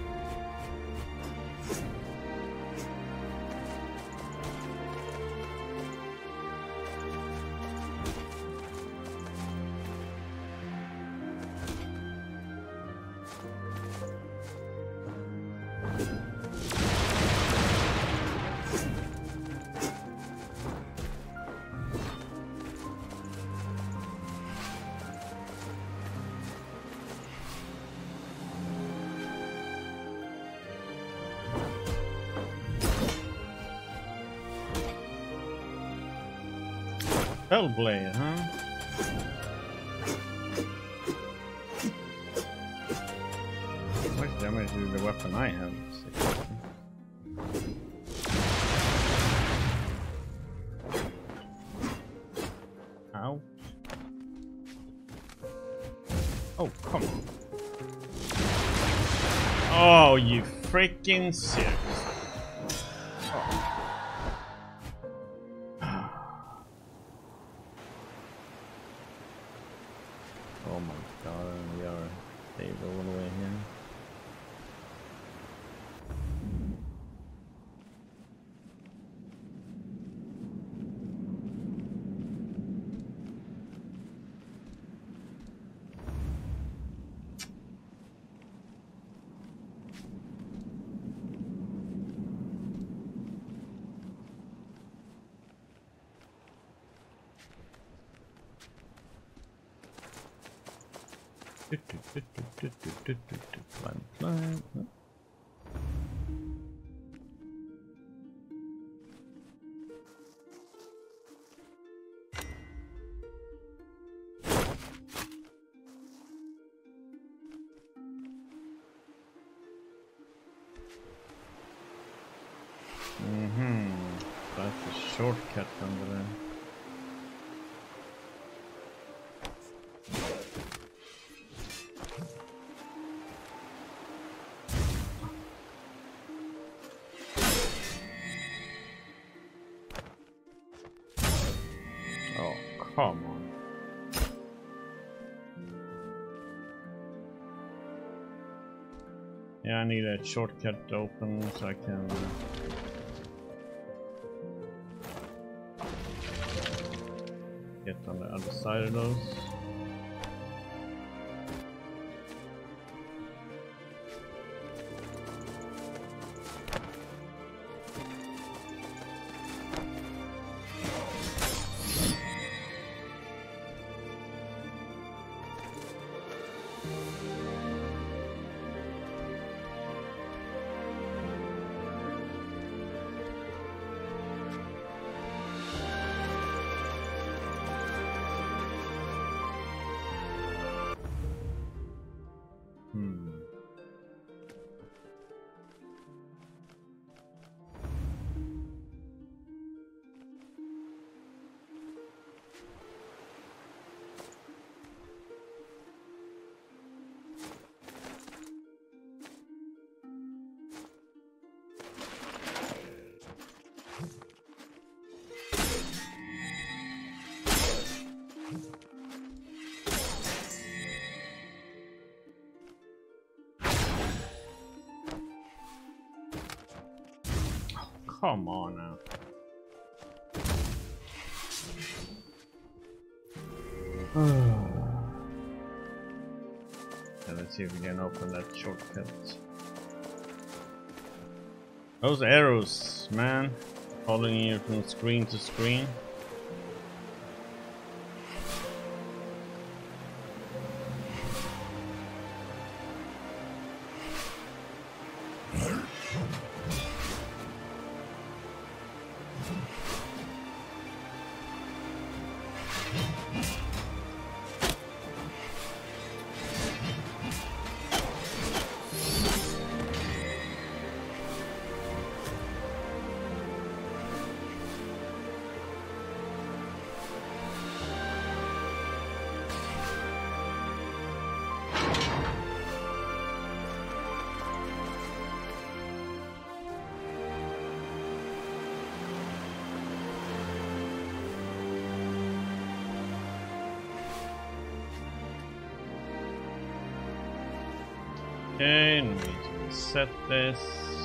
Hellblade, huh? How much damage do the weapon I have? Ouch. Oh, come on. Oh, you freaking serious. Oh my god, we are saved all the way here. Climb. That's a shortcut under there. Oh, come on. Yeah, I need a shortcut to open so I can get on the other side of those. Come on now. And let's see if we can open that shortcut. Those arrows, man, following you from screen to screen. Okay, and we need to reset this.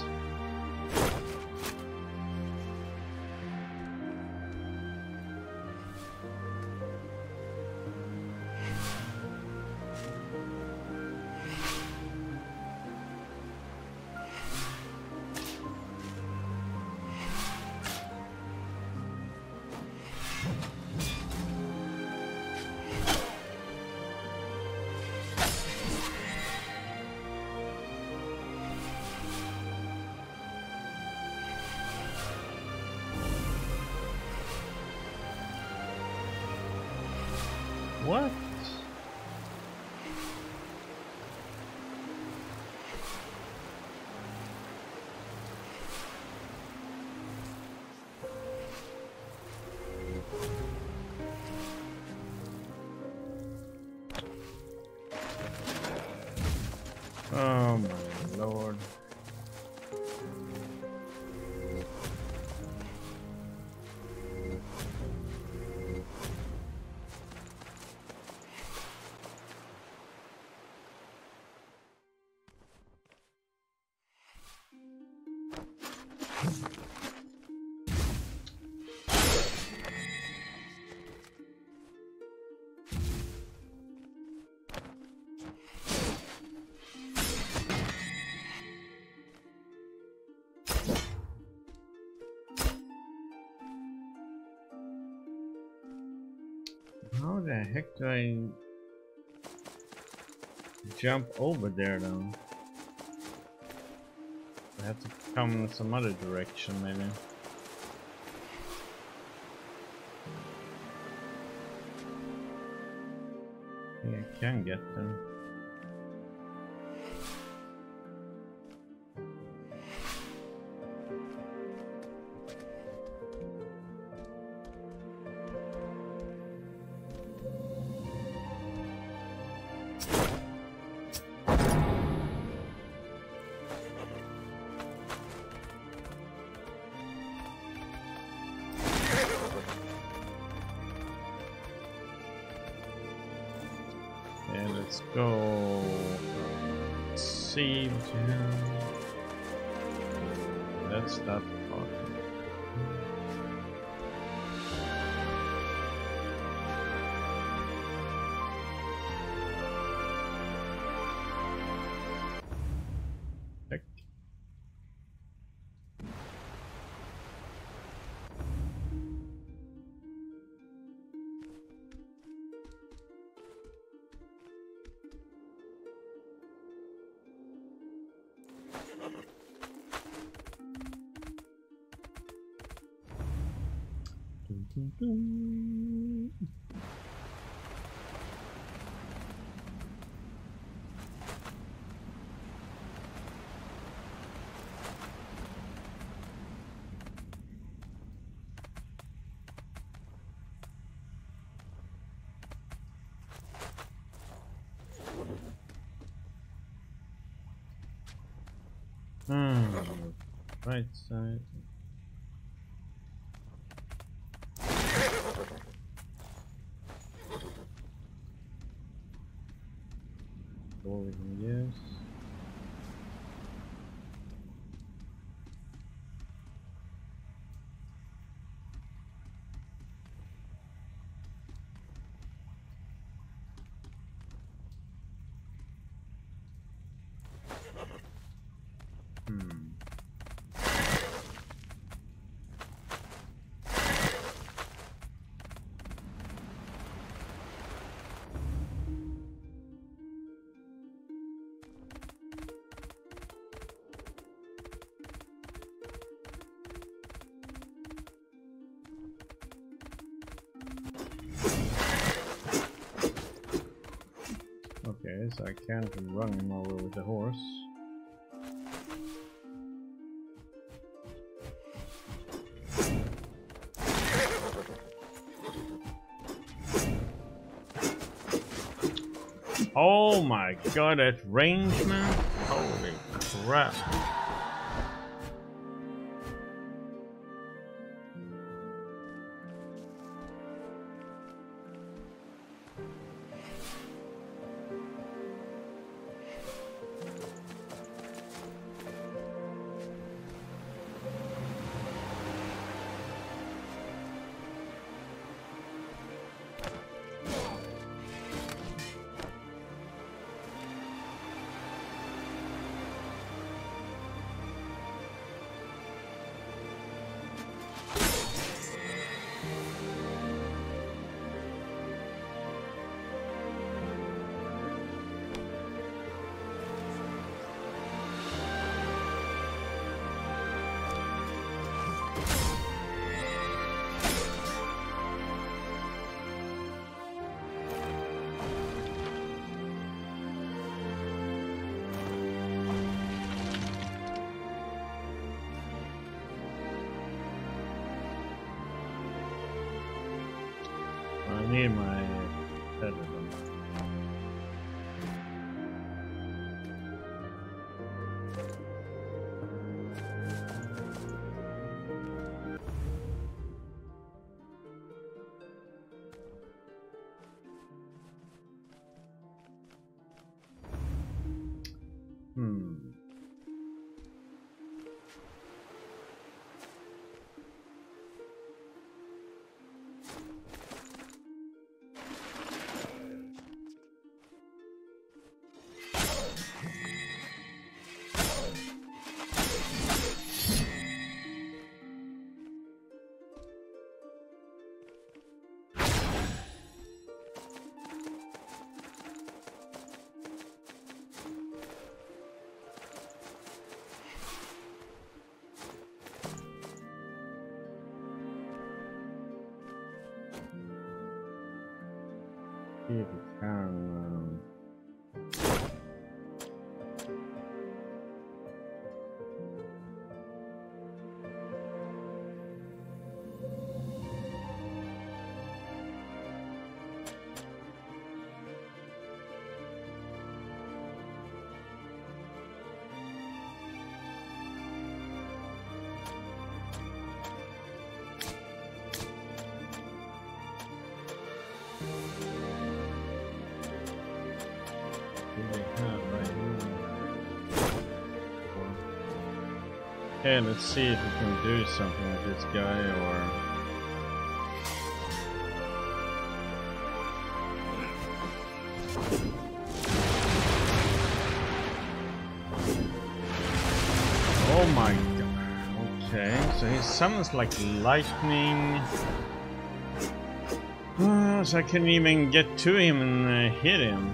What? Oh my lord. How the heck do I jump over there though? I have to come in some other direction maybe. I think I can get them. And let's go. Let's see what you have. That's that part. Heck. Dun, dun. Right side. What we can use. Okay, so I can't run him over with the horse. Oh my god, that range, man! Holy crap! I need my pedal. See if it can. Okay, let's see if we can do something with this guy, or... Oh my god. Okay, so he summons like lightning. So I couldn't even get to him and hit him.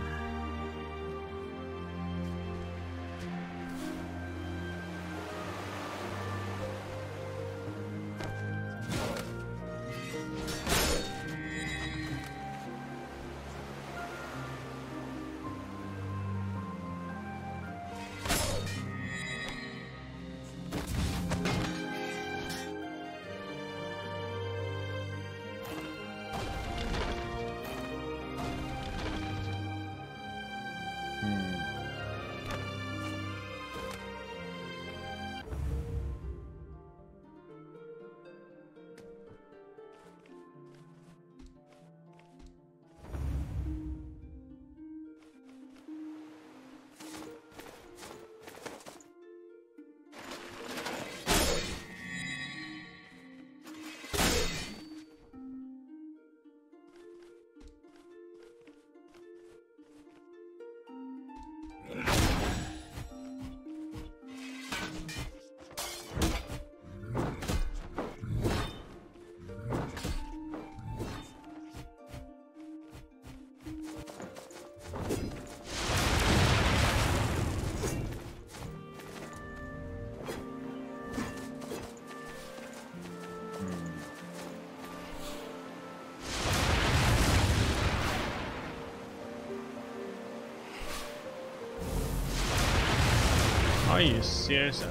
Are you serious?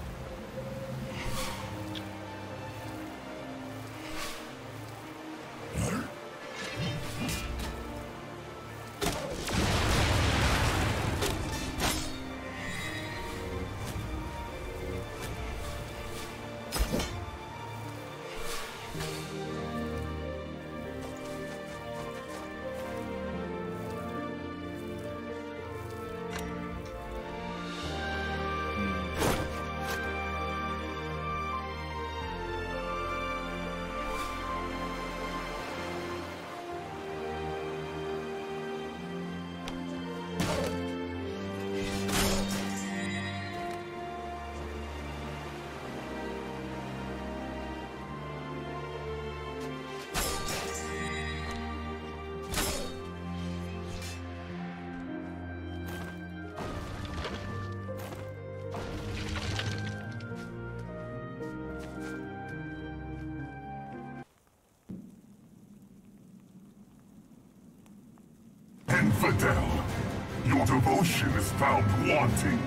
Infidel, your devotion is found wanting.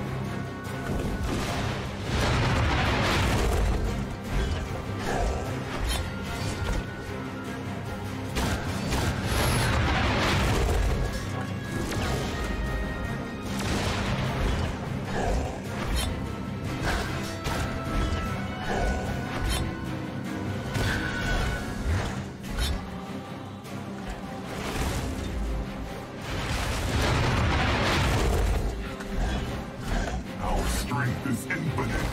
Is infinite.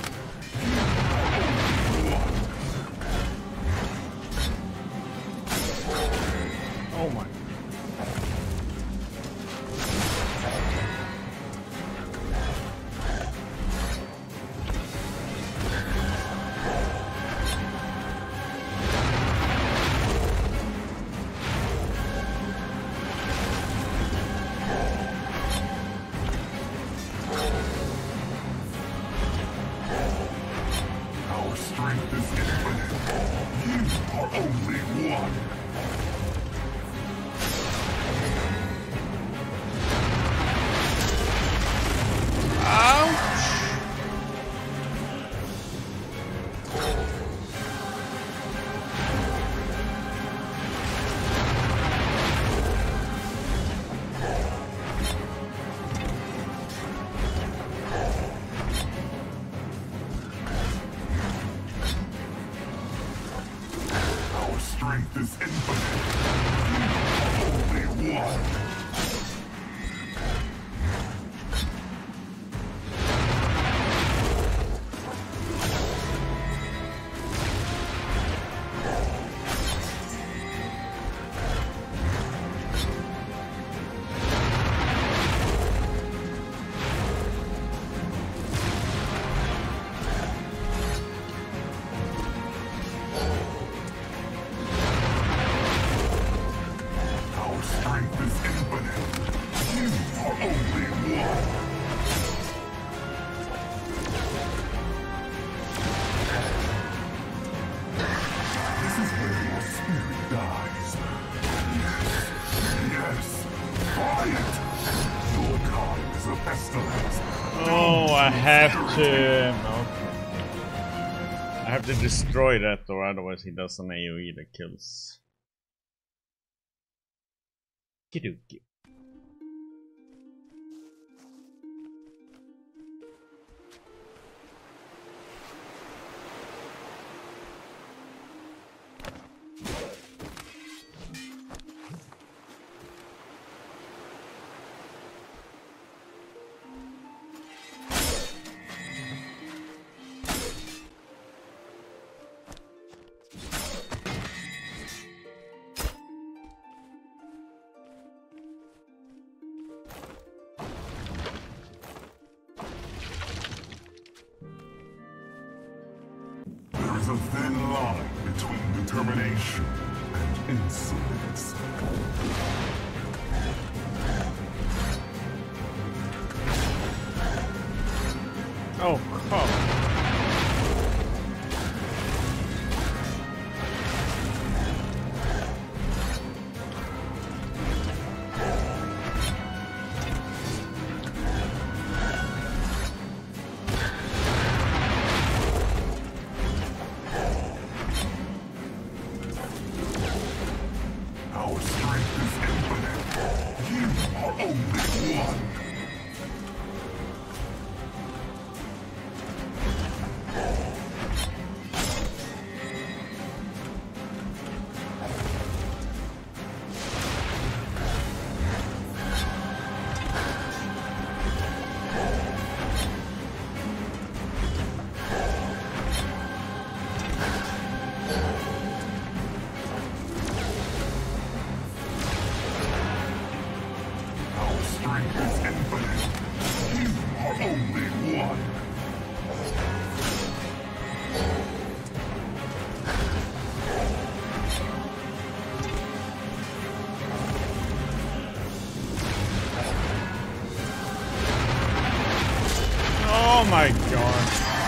Oh my. Strength is infinite. You are only one. Strength is infinite. You are only one. Oh, I have to. No. I have to destroy that, or otherwise he does an AoE that kills. Kiduki. A thin line between determination and insolence. Oh, come. my god.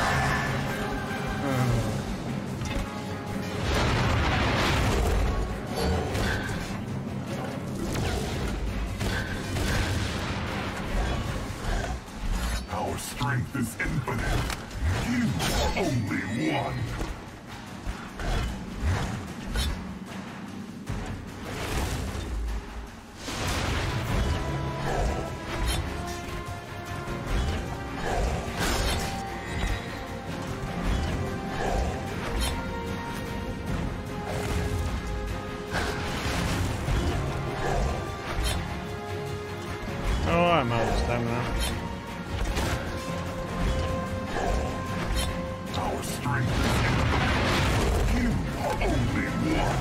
Our strength is infinite. You are only one. Oh, I'm out of stamina. Our strength is infinite. You are only one.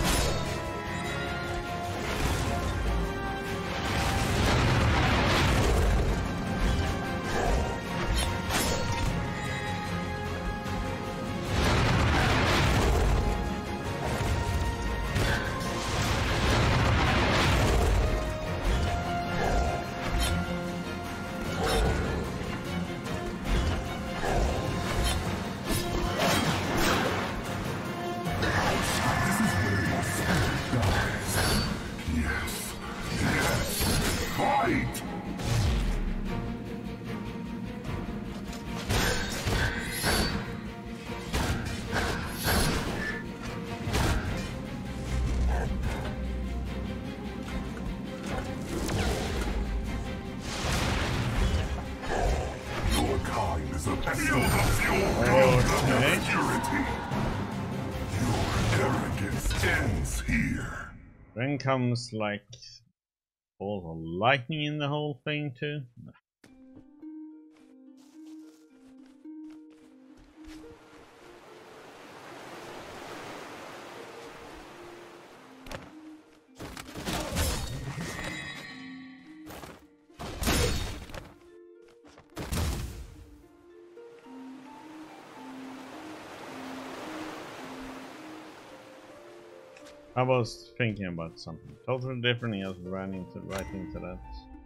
Fight! Your kind is a pestilence. Okay. Purity. Your arrogance ends here. Then comes like balls of lightning in the whole thing too. I was thinking about something totally different. I just ran right into that.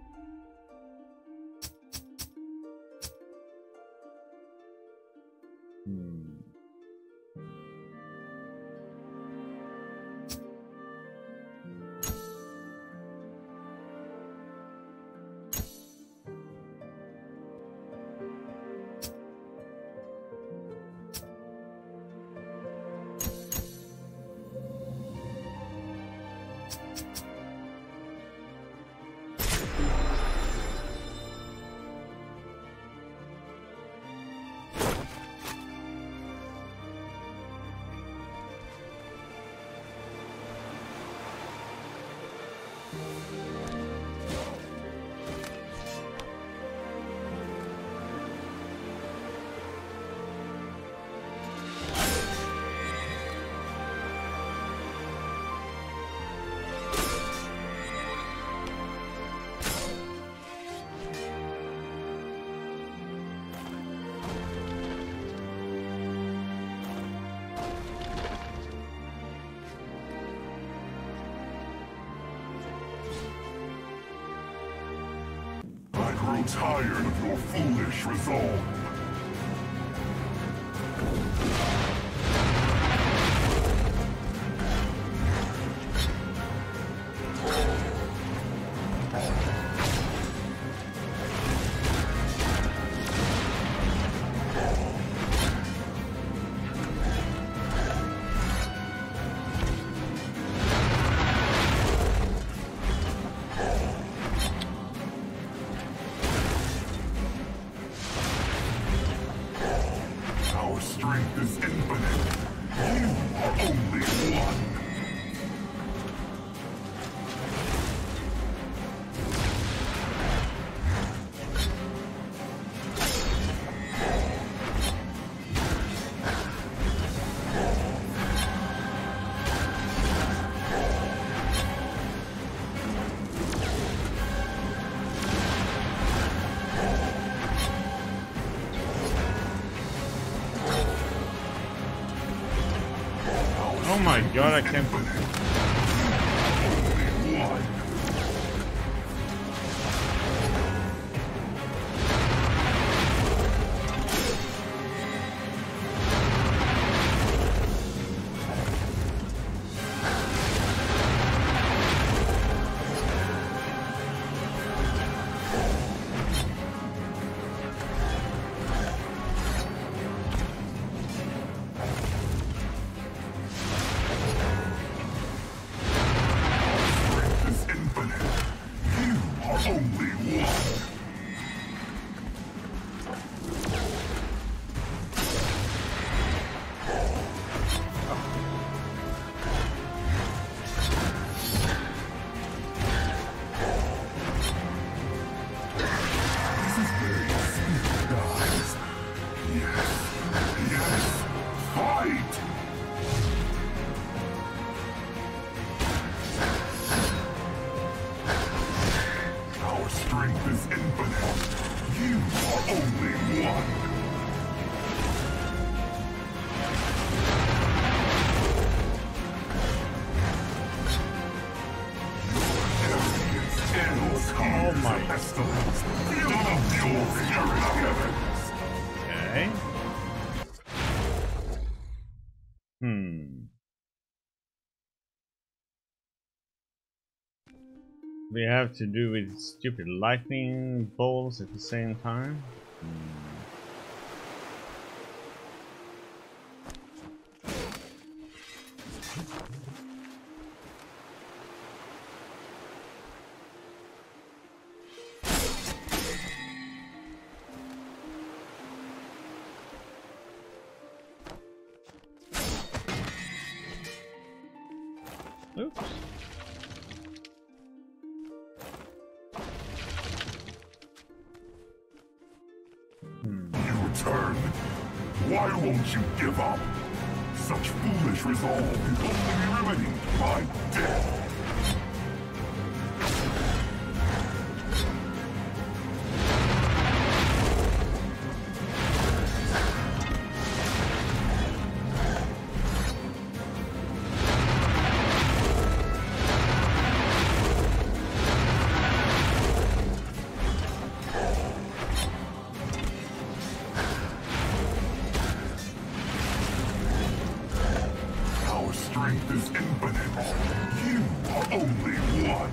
I'm tired of your foolish resolve. Our strength is infinite. You are only one. Oh my god, I can't. fight! Our strength is infinite. You are only one. Oh my. Okay. We have to do with stupid lightning bolts at the same time. Oops. You return. Why won't you give up? Such foolish resolve can only be remedied by death. Strength is infinite. You are only one.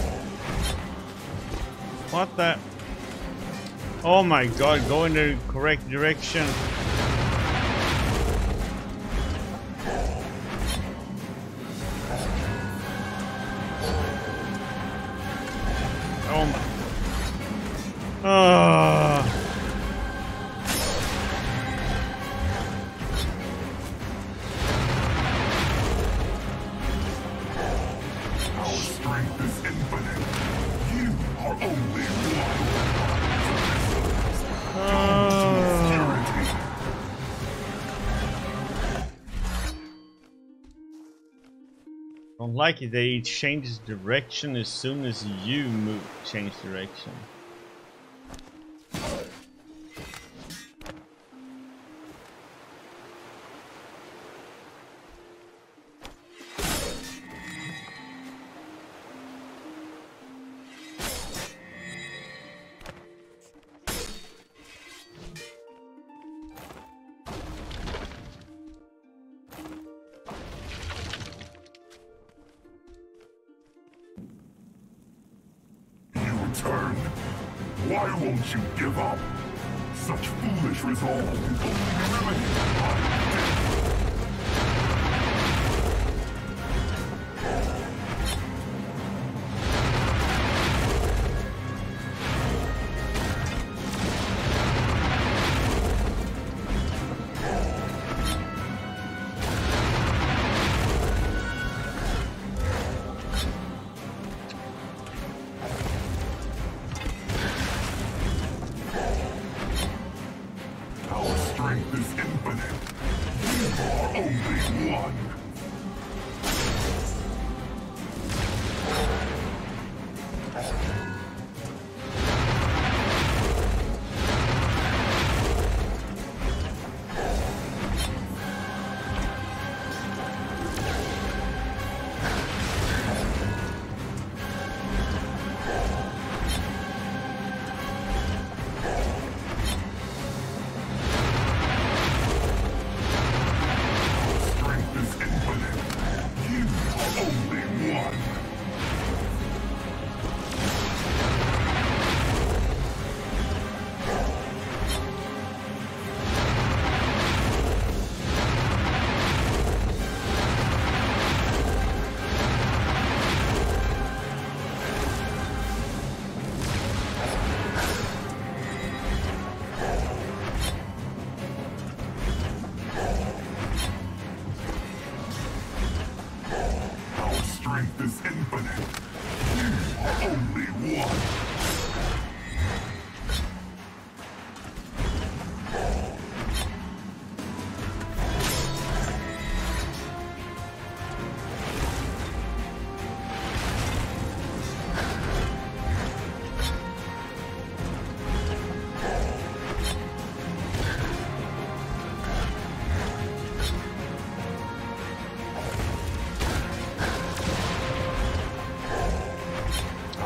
What the? Oh my god, go in the correct direction. Oh my. Strength is infinite. You are only one. Don't like it, they change direction as soon as you change direction. Turn. Why won't you give up? Such foolish resolve can only be remedied by death. Strength is infinite. You are only one. Strength is infinite. You are only one.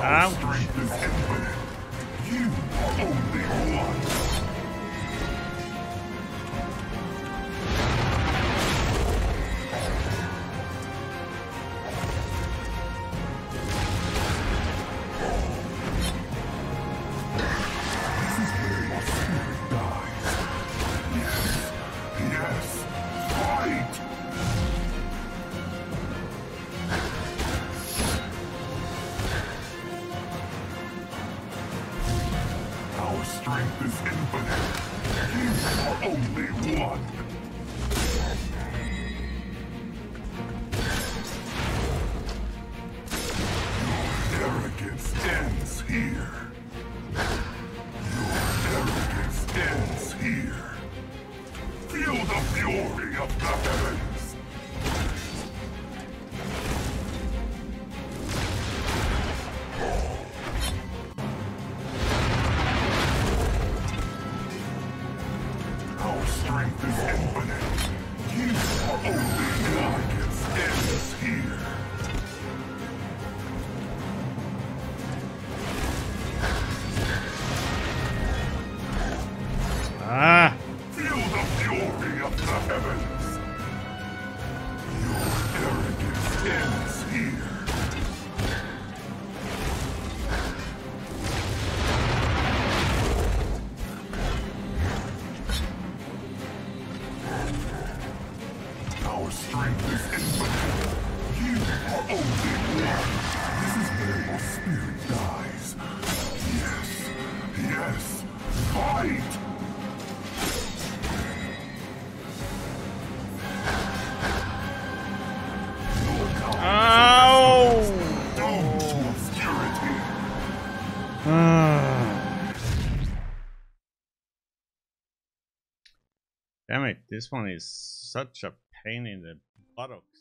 Our strength is infinite. You are only one. This is where your spirit dies. Yes, fight! Our strength is infinite. You are only one. Your arrogance ends here. Your arrogance ends here. Feel the fury of the heavens. Our strength is infinite. You are only arrogance ends here. Ah! Feel the fury of the heavens. Your arrogance ends here. Our strength is infinite. You are only one. This is where your spirit dies. Yes, yes, fight! Your power Ow! doomed to obscurity. Damn it, this one is such a pain in the buttock.